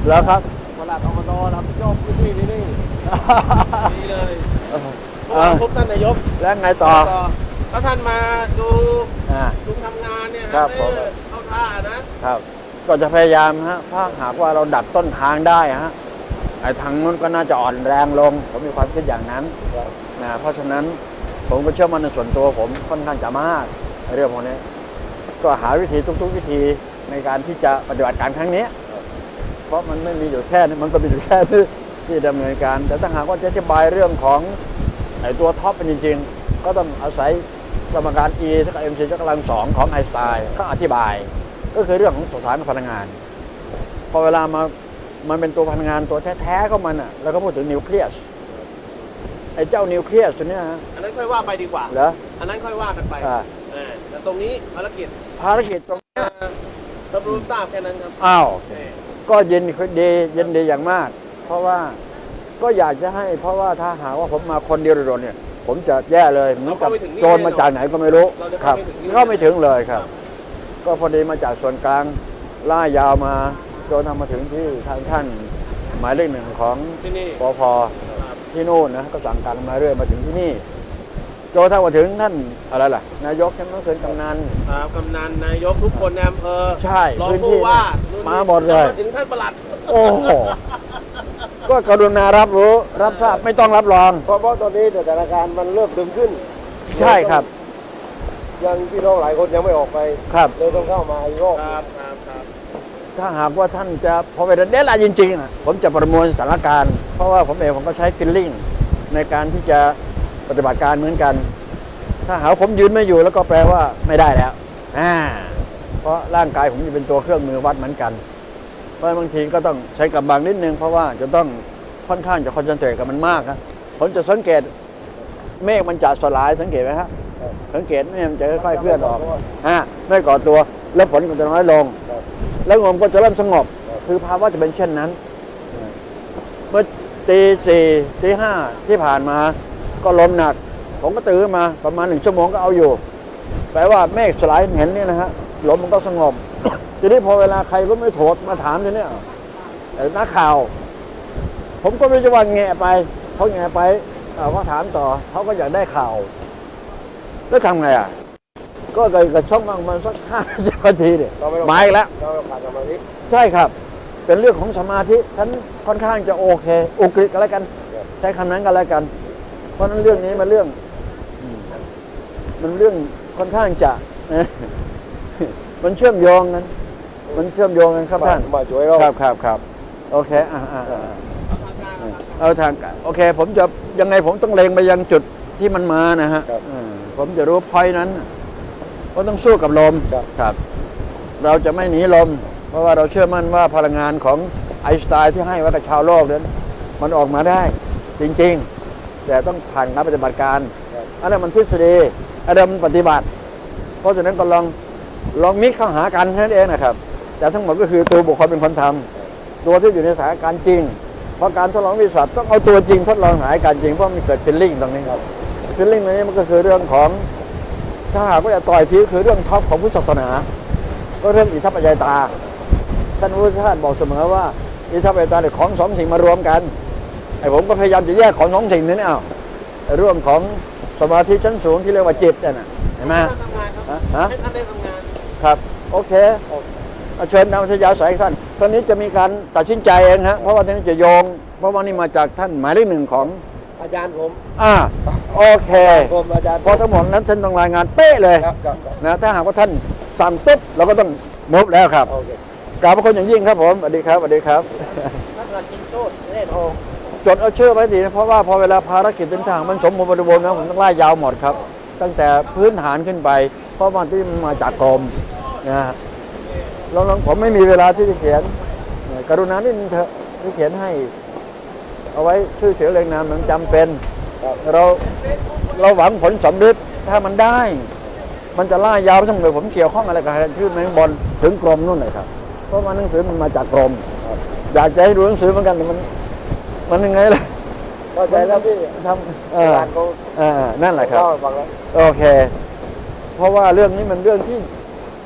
แล้วครับประหลัดอบตรับผิดชอบพื้นที่ที่นี่ดีเลยเออเมื่อวานพบท่านนายกแล้วไงต่อแล้วท่านมาดูอ่าลุงทำงานเนี่ยครับเอผมอเข้าท่านะครับก็จะพยายามฮะถ้าหากว่าเราดับต้นทางได้ฮะไอ้ทางนู้นก็น่าจะอ่อนแรงลงผมมีความคิดอย่างนั้นนะเพราะฉะนั้นผมก็เชื่อมั่นในส่วนตัวผมค่อนข้างจะมากในเรื่องพวกนี้ก็หาวิธีทุกๆวิธีในการที่จะปฏิบัติการครั้งนี้ เพราะมันไม่มีอยู่แค่นี้มันก็มีอยู่แค่ที่ที่ดำเนินการ แต่ถ้าหากว่าจะอธิบายเรื่องของไอ้ตัวท็อปเป็นจริงๆ ก็ต้องอาศัยสมการ E เท่ากับ เอ็ม ซี ยกกำลังสองของไอน์สไตน์เขาอธิบาย ก็คือเรื่องของสถานพลังงาน พอเวลามามันเป็นตัวพลังงานตัวแท้ๆของมันอ่ะแล้วก็พูดถึงนิวเคลียสไอ้เจ้านิวเคลียสตัวเนี้ยฮะอันนั้นค่อยว่าไปดีกว่าเหรออันนั้นค่อยว่ากันไปอ่าเออแต่ตรงนี้ภารกิจภารกิจตรงนี้รับรู้ทราบแค่นั้นครับอ้าวเออก็เย็นดีเย็นดีอย่างมาก เพราะว่าก็อยากจะให้ เพราะว่าถ้าหากว่าผมมาคนเดียวโดดๆเนี่ย ผมจะแย่เลยเหมือนกับโจรมาจากไหนก็ไม่รู้ครับเข้าไม่ถึงเลยครับ ก็พอดีมาจากส่วนกลางล่ายาวมาจนทำมาถึงที่ทางท่านหมายเลขหนึ่งของที่นี่ปพที่นู่นนะก็สั่งการมาเรื่อยมาถึงที่นี่จนถ้ามาถึงท่านอะไรล่ะนายกท่านต้องเชิญกำนันครับกำนันนายกทุกคนในอำเภอใช่รองพื้นผู้ที่ว่ามาหมดเลยมาถึงท่านประหลัดโอ้โหก็กรุณารับรู้รับทราบไม่ต้องรับรองเพราะเพราะตอนนี้สถานการณ์มันเริ่มตึงขึ้นใช่ครับยังพี่น้องหลายคนยังไม่ออกไปครับเลยต้องเข้ามาอีกรอบครับครับครับถ้าหากว่าท่านจะพอไปเดนลาจริงๆนะผมจะประมวลสถานการณ์ เพราะว่าผมเองผมก็ใช้ฟิลลิ่งในการที่จะปฏิบัติการเหมือนกัน ถ้าหากผมยืนไม่อยู่แล้วก็แปลว่าไม่ได้แล้วอ่าเพราะร่างกายผมจะเป็นตัวเครื่องมือวัดเหมือนกัน เพราะบางทีก็ต้องใช้กำลังนิดนึงเพราะว่าจะต้องค่อนข้างจะคอนเซนเทรตกับมันมากครับผมจะสังเกตเมฆมันจะสลายสังเกตไหมครับสังเกตเมฆมันจะค่อยๆเคลื่อนออกอ่าไม่ก่อตัวแล้วฝนก็จะน้อยลง แล้วลมก็จะเริ่มสงบ คือภาวะจะเป็นเช่นนั้น เมื่อตีสี่ตีห้าที่ผ่านมา ก็ลมหนัก ผมก็ตื่นขึ้นมาประมาณหนึ่งชั่วโมงก็เอาอยู่ แปลว่าเมฆสลายเห็นนี่นะฮะ ลมมันก็สงบ ทีนี้พอเวลาใครก็ไม่โทษมาถามทีนี้นักข่าว ผมก็ไม่จะว่าแง่ไปเขาแง่ไปเขาถามต่อ เขาก็อยากได้ข่าว แล้วทำไงอ่ะ ก็เลยกระช่องบางมันสักห้าสิบนาทีเนี่ยมาอีกแล้วเราขาดสมาธิใช่ครับ เป็นเรื่องของสมาธิ ฉันค่อนข้างจะโอเคโอกฤษกันแล้วกัน ใช้คำนั้นกันแล้วกัน เพราะนั้นเรื่องนี้มันเรื่องมันเรื่องค่อนข้างจะมันเชื่อมโยงกัน มันเชื่อมโยงกันครับท่านมาช่วยเราครับครับครับโอเคอ่าอ่าเอาทางโอเค ผมจะยังไงผมต้องเล็งไปยังจุดที่มันมานะฮะผมจะรู้พอยนั้นก็ต้องสู้กับลมครับ เราจะไม่หนีลม เพราะว่าเราเชื่อมั่นว่าพลังงานของไอน์สไตน์ที่ให้ไว้กับชาวโลกนั้นมันออกมาได้ จริงๆ แต่ต้องผ่านการปฏิบัติการอันนั้นมันทฤษฎีอันนั้นมันปฏิบัติ เพราะฉะนั้นก็ลองลองมิกเข้าหากันแค่นั้นเองนะครับ แต่ทั้งหมดก็คือตัวบุคคลเป็นคนทำตัวที่อยู่ในสถานการณ์จริง เพราะการทดลองวิทยาศาสตร์ต้องเอาตัวจริงทดลองสถานการณ์จริงเพราะมันเกิดฟิลลิ่งตรงนี้ครับฟิลลิ่งตรงนี้มันก็คือเรื่องของถ้าหากว่าจะต่อยพีคือเรื่องท็อปของพุทธศาสนาก็เรื่องอิทธิปัจจัยตาท่านพุทธทาสบอกเสมอว่าอิทธิปัจจัยตาเนี่ยของสองสิ่งมารวมกันไอ้ผมก็พยายามจะแยกของสองสิ่งนี้เอาเรื่องของสมาธิชั้นสูงที่เรียกว่าจิตเนี่ยนะเห็นไหมให้ท่านทำงานครับฮะให้ท่านได้ทำงานครับโอเคเอาเชิญนำวิทยาสายท่านตอนนี้จะมีการตัดสินใจเองฮะเพราะว่าตอนนี้จะโยงเพราะว่านี่มาจากท่านหมายเลขหนึ่งของอาจารย์ผมอ่าโอเคผมอาจารย์พอทั้งหมดนั้นท่านต้องรายงานเป๊ะเลยครับครับครับนะถ้าหากว่าท่านสั่งปุ๊บเราก็ต้องมุบแล้วครับโอเคกราบพระคุณอย่างยิ่งครับผมสวัสดีครับสวัสดีครับท่านประหลัดจินโต้เล่นโอจดเอาชื่อไว้ดีนะเพราะว่าพอเวลาภารกิจเป็นทางมันสมบูรณ์บริบูรณ์นะผมต้องไล่ยาวหมดครับ ตั้งแต่พื้นฐานขึ้นไป เพราะมันที่มันมาจากกรมนะฮะลองๆผมไม่มีเวลาที่จะเขียนกรุณานิดนึงเถอะที่เขียนให้ เอาไว้ชื่อเสียงเรียงนามมันจำเป็นเราเราหวังผลสำเร็จถ้ามันได้ มันจะล่ายาวทั้งหมดผมเกี่ยวข้องอะไรกับชื่อแมงบอลถึงกรมนู่นเลยครับเพราะว่าหนังสือมันมาจากกรมอยากจะให้ดูหนังสือเหมือนกันแต่มันมันยังไงล่ะเข้าใจแล้วพี่ทำเอออาจารย์เขาเออนั่นแหละครับเล่าให้ฟังแล้วโอเค เพราะว่าเรื่องนี้มันเรื่องที่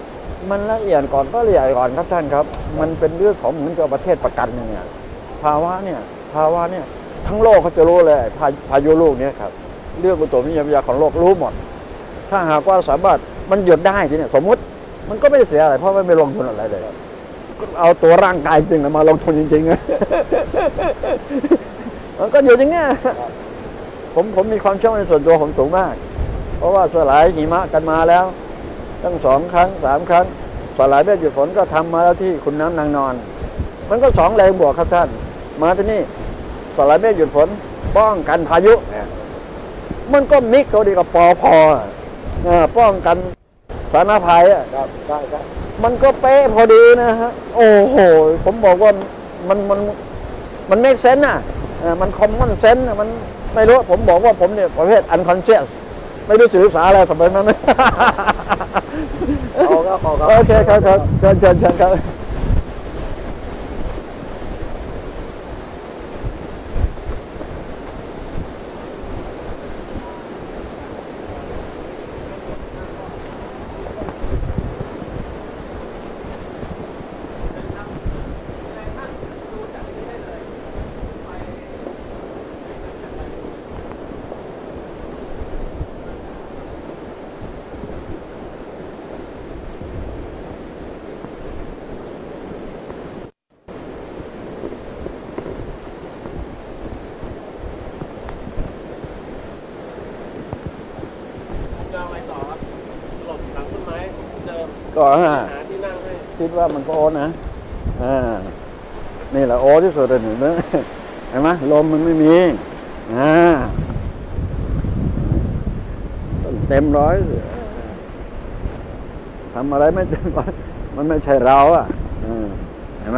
มันละเอียดก่อนก็ละเอียดก่อนครับท่านครับ มันเป็นเรื่องของเหมือนกับประเทศประกันเนี่ยภาวะเนี่ยภาวะเนี่ยทั้งโลกเขาจะรู้เลยพาพายุลูกนี้ครับเรื่องอุตุนิยมวิทยาของโลกรู้หมดถ้าหากว่าสามารถมันหยุดได้ทีเนี่ยสมมุติมันก็ไม่ได้เสียอะไรเพราะไม่ไปลงทุนอะไรเลยเอาตัวร่างกายจริงมาลงทุนจริงๆมันก็อยู่อย่างเงี้ยผมผมมีความเชื่อในส่วนตัวผมสูงมากเพราะว่าสลายหิมะกันมาแล้วตั้งสองครั้งสามครั้งสลายเมฆหยุดฝนก็ทำมาแล้วที่ขุนน้ำนางนอนมันก็สองแรงบวกครับท่านมาที่นี่สลายเมฆหยุดฝนป้องกันพายุมันก็มิกเขาดีกับปอพอป้องกันสาธารณภัยอ่ะครับใช่ครับมันก็เป๊ะพอดีนะฮะโอ้โหผมบอกว่ามันมันมันเมกเซนส์อ่ะมันคอมมอนเซนส์มันไม่รู้ผมบอกว่าผมเนี่ยประเภทอันคอนเชียสไม่รู้ศึกษาอะไรสมัยนั้นโอเคครับครับเชิญเชิญเชิญครับก็ฮะคิดว่ามันก็โอนะอ่านี่แหละโอที่สุดเลยหนึ่งเห็นไหมลมมันไม่มีอ่าเต็มร้อยทำอะไรไม่เต็มร้อยมันไม่ใช่เราอ่ะเห็นไหม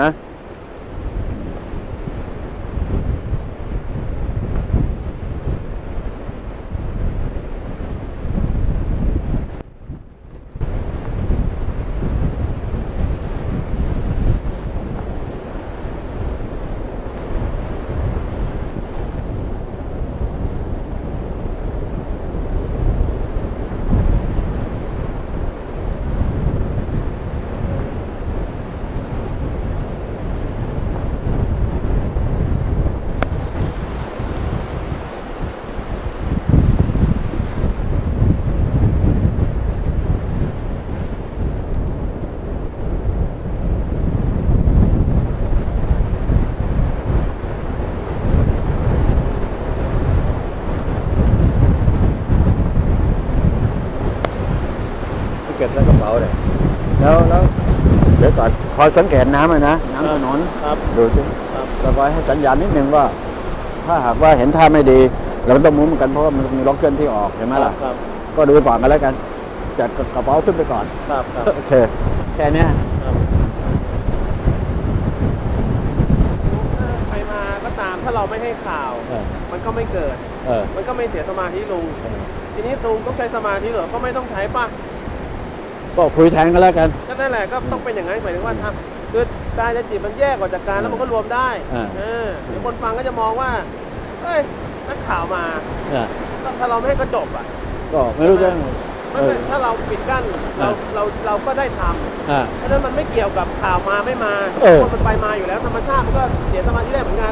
เก็บแล้วกระเป๋าเลยแล้วแล้วเดี๋ยวก่อนคอยสังเกตน้ำเลยนะน้ำถนนดูสิแล้วก็ให้สัญญาณนิดนึงว่าถ้าหากว่าเห็นท่าไม่ดีเราต้องมุ้งกันเพราะว่ามันมีล็อกเกอร์ที่ออกเห็นไหมล่ะก็ดูก่อนกันแล้วกันจัดกระเป๋าขึ้นไปก่อนครับโอเคแค่นี้ใครมาก็ตามถ้าเราไม่ให้ข่าวมันก็ไม่เกิดมันก็ไม่เสียสมาธิลุงทีนี้ลุงต้องใช้สมาธิเหรอก็ไม่ต้องใช้ป่ะก็คุยแทนกันแล้วกันก็นั่นแหละก็ต้องเป็นอย่างนั้นหมายถึงว่าทำคือกายและจิตมันแยกออกจากกันแล้วมันก็รวมได้เออเดี๋ยวคนฟังก็จะมองว่าเฮ้ยนักข่าวมาถ้าเราไม่ให้ก็จบอ่ะก็ไม่รู้จะไม่เป็นถ้าเราปิดกั้นเราเราเราก็ได้ทำเพราะนั้นมันไม่เกี่ยวกับข่าวมาไม่มาเพราะมันไปมาอยู่แล้วธรรมชาติมันก็เสียสมาธิได้เหมือนกัน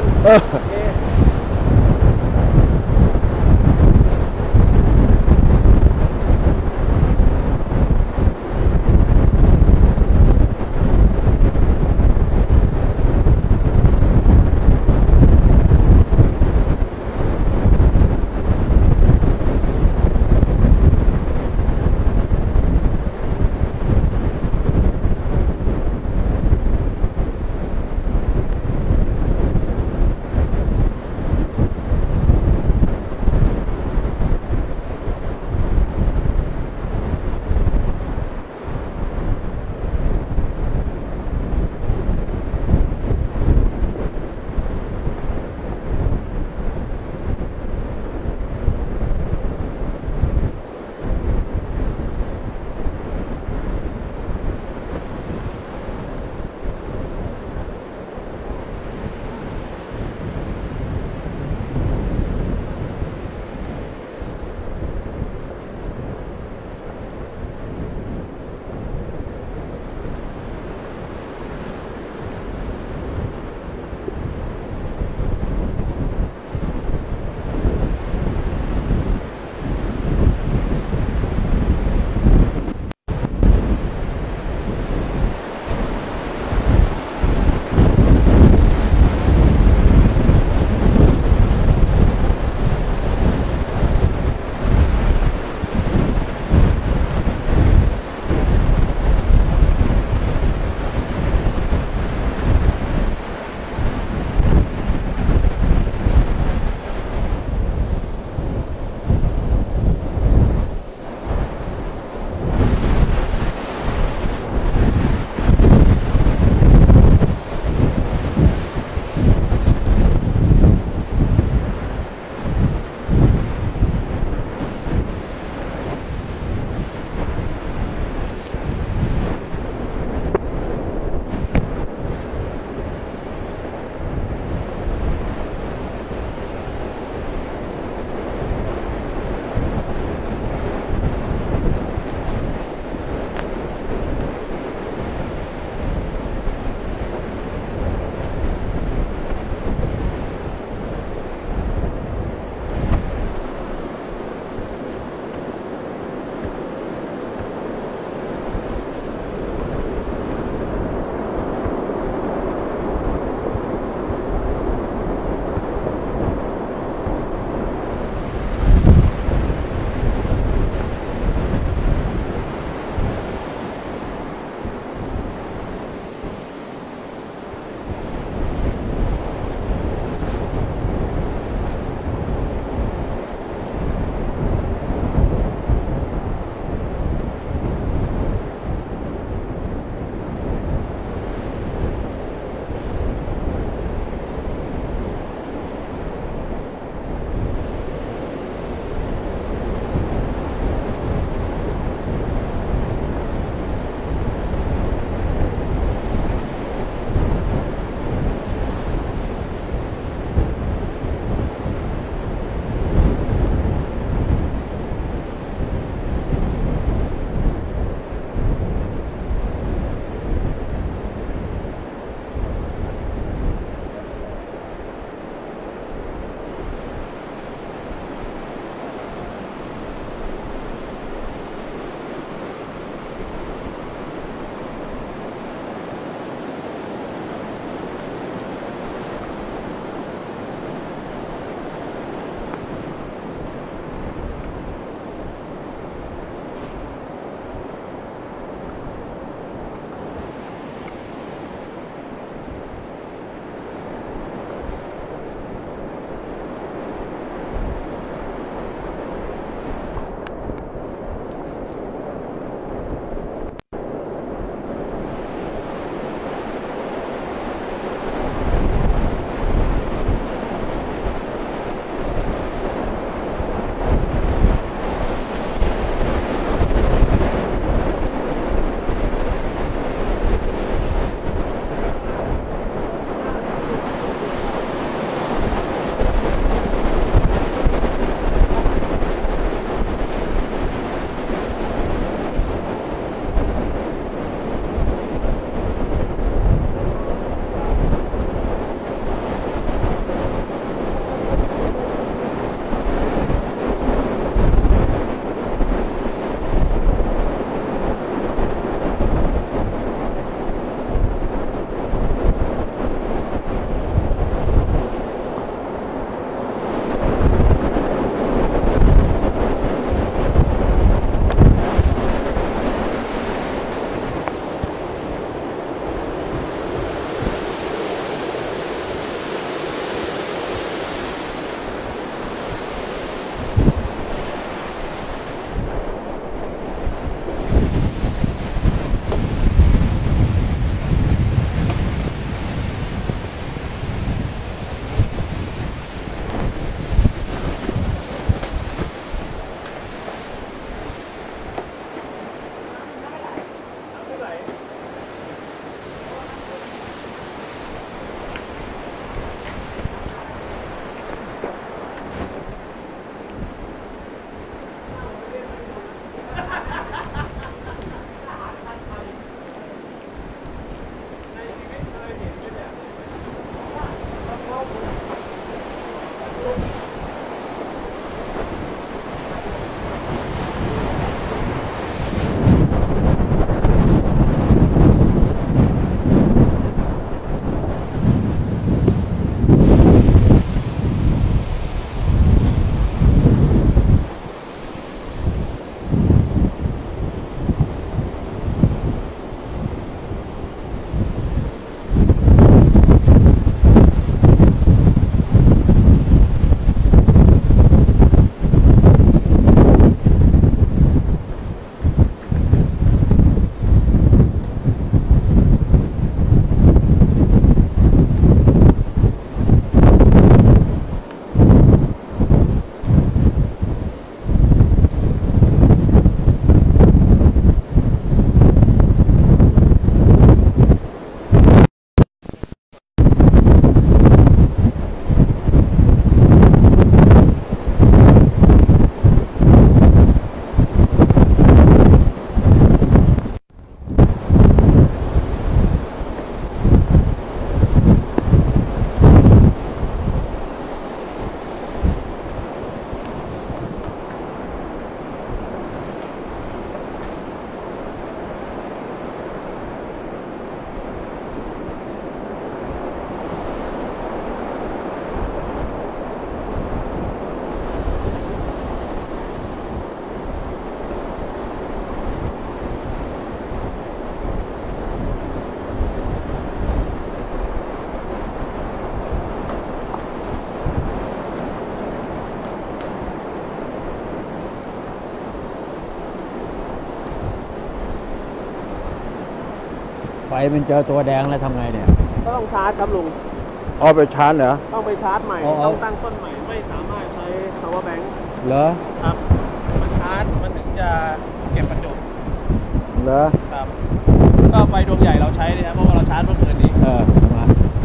มันเจอตัวแดงแล้วทำไงเนี่ยก็ต้องชาร์จครับลุงเอาไปชาร์จเหรอต้องไปชาร์จใหม่อ๋อต้องตั้งต้นใหม่ ไม่สามารถใช้ power bank เหรอครับ มันชาร์จ มันถึงจะเก็บประจุเหรอครับ ก็ไฟดวงใหญ่เราใช้เนี่ยครับเพราะว่าเราชาร์จเมื่อคืนนี้เออมา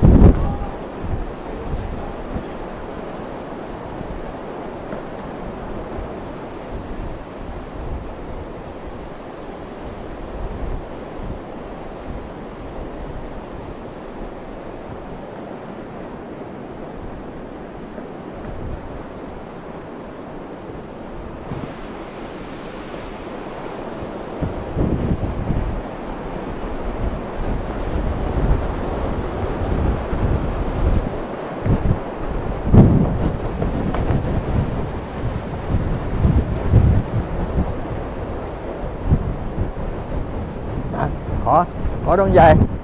อ่ะขอ ขอดวงใหญ่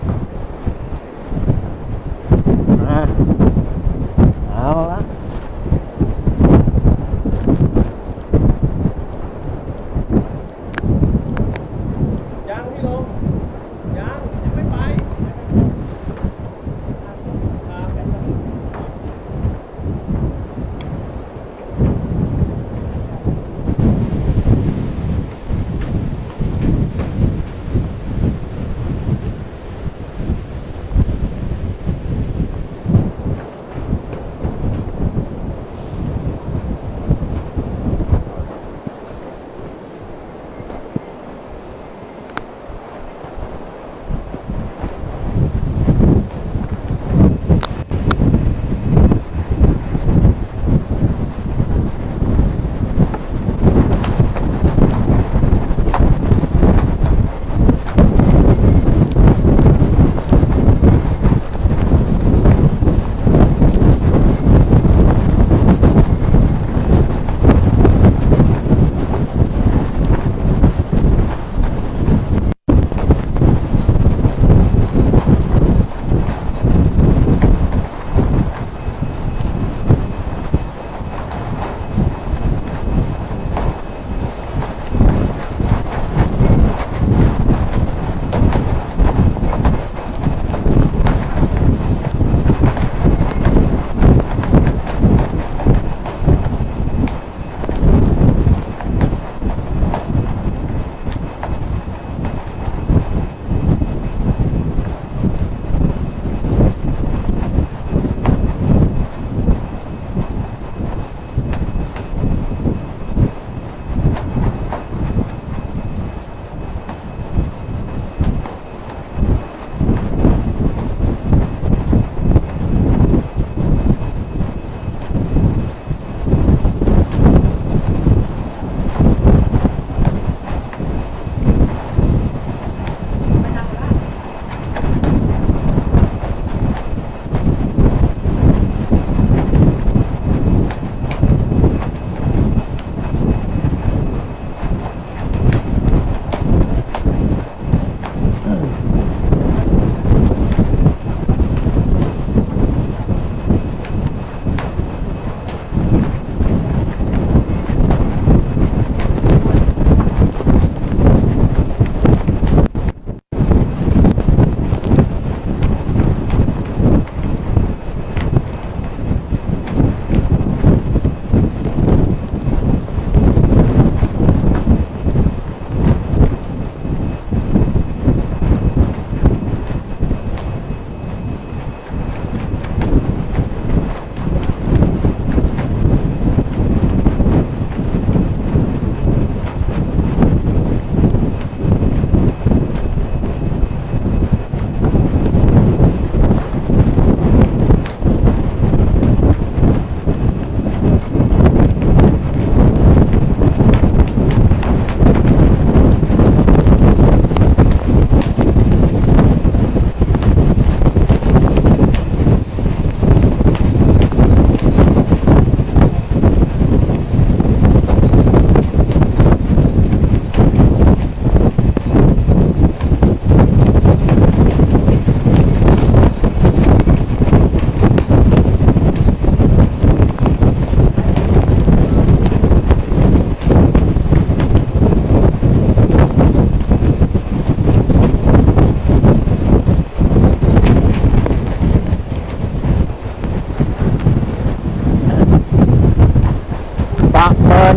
อ่ะเอาละยังพี่ลงยังยังไม่ไปครับ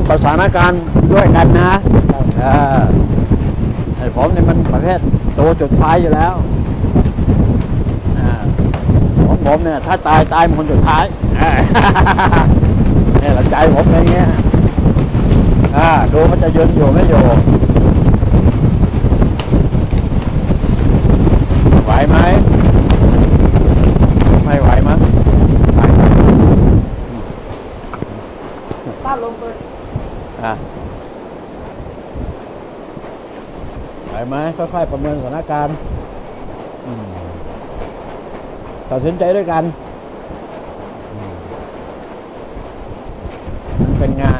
ประสานการณ์ด้วยกันนะเออไอ้ผมเนี่ยมันประเภทตัวจุดท้ายอยู่แล้วอ่าของผมเนี่ยถ้าตายตายเป็นคนสุดท้ายเนี่ยละใจผมอย่างเงี้ยอ่าดูมันจะยืนอยู่ไม่อยู่ไหวไหมไม่ไหวมั้งต้านลงเลยอ่ะไหวไหมค่อยๆประเมินสถานการณ์อืมตัดสินใจด้วยกันอืมมันเป็นงาน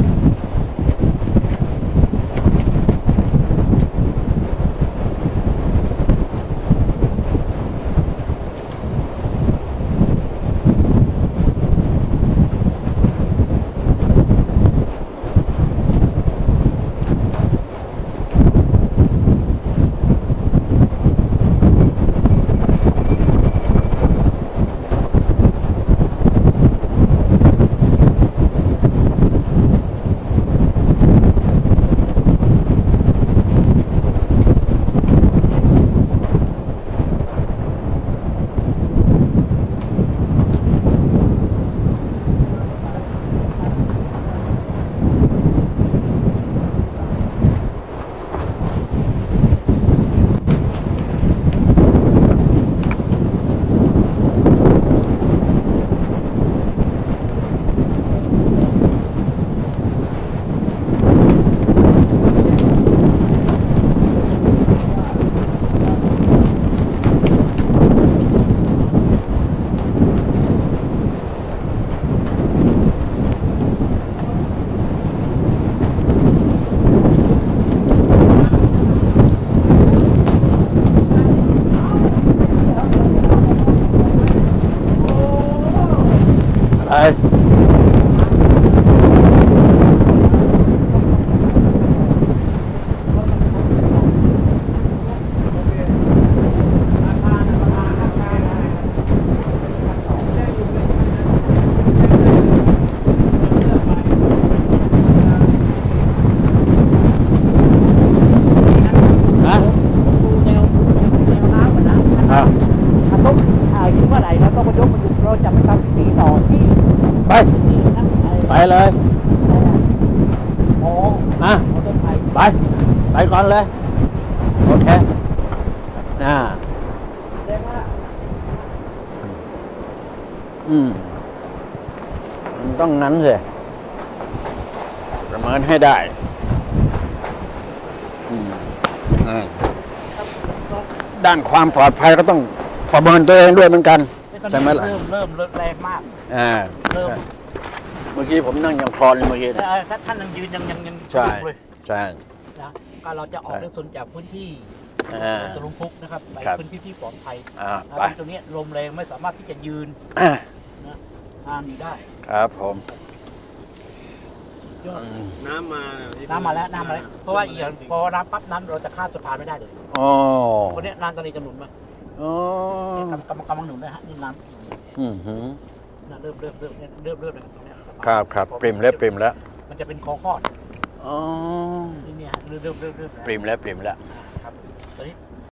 ไปเลยอ่ะไปไปก่อนเลยโอเคอ่าอืมมันต้องนั้นสิประเมินให้ได้อืมอ่าด้านความปลอดภัยก็ต้องประเมินตัวเองด้วยเหมือนกันใช่ไหมล่ะเริ่มเริ่มเริ่มแรงมากอ่าเริ่มเมื่อกี้ผมนั่งยังคลอนเลยเมื่อกี้เอ่อถ้าท่านยังยืนยังยังยังใช่เลยใช่นะก็เราจะออกในส่วนจากพื้นที่อ่าตะลุงพุกนะครับไปครับพื้นที่ที่ปลอดภัยอ่านะไปตรงนี้ลมแรงไม่สามารถที่จะยืนอ่านะทานอยู่ได้ครับผมยอดอืมน้ำมาน้ำมาแล้วน้ำมาแล้วเพราะว่าอีกอย่างพอน้ำปั๊บน้ำเราจะข้ามสะพานไม่ได้เลยอ๋อวันนี้น้ำตอนนี้จะหนุนมาอ๋อกำกำกำลังหนุนนะฮะนี่น้ำอืมหือนะเริ่มเริ่มเริ่มเริ่มเริ่มเลยตรงเนี้ยสะพานครับครับปริมแล้วปริมแล้วมันจะเป็นคอคอดอ๋อนี่เนี่ยฮะเริ่มเริ่มเริ่มเริ่มแล้วปริมแล้วปริมแล้วอ่าครับตอนนี้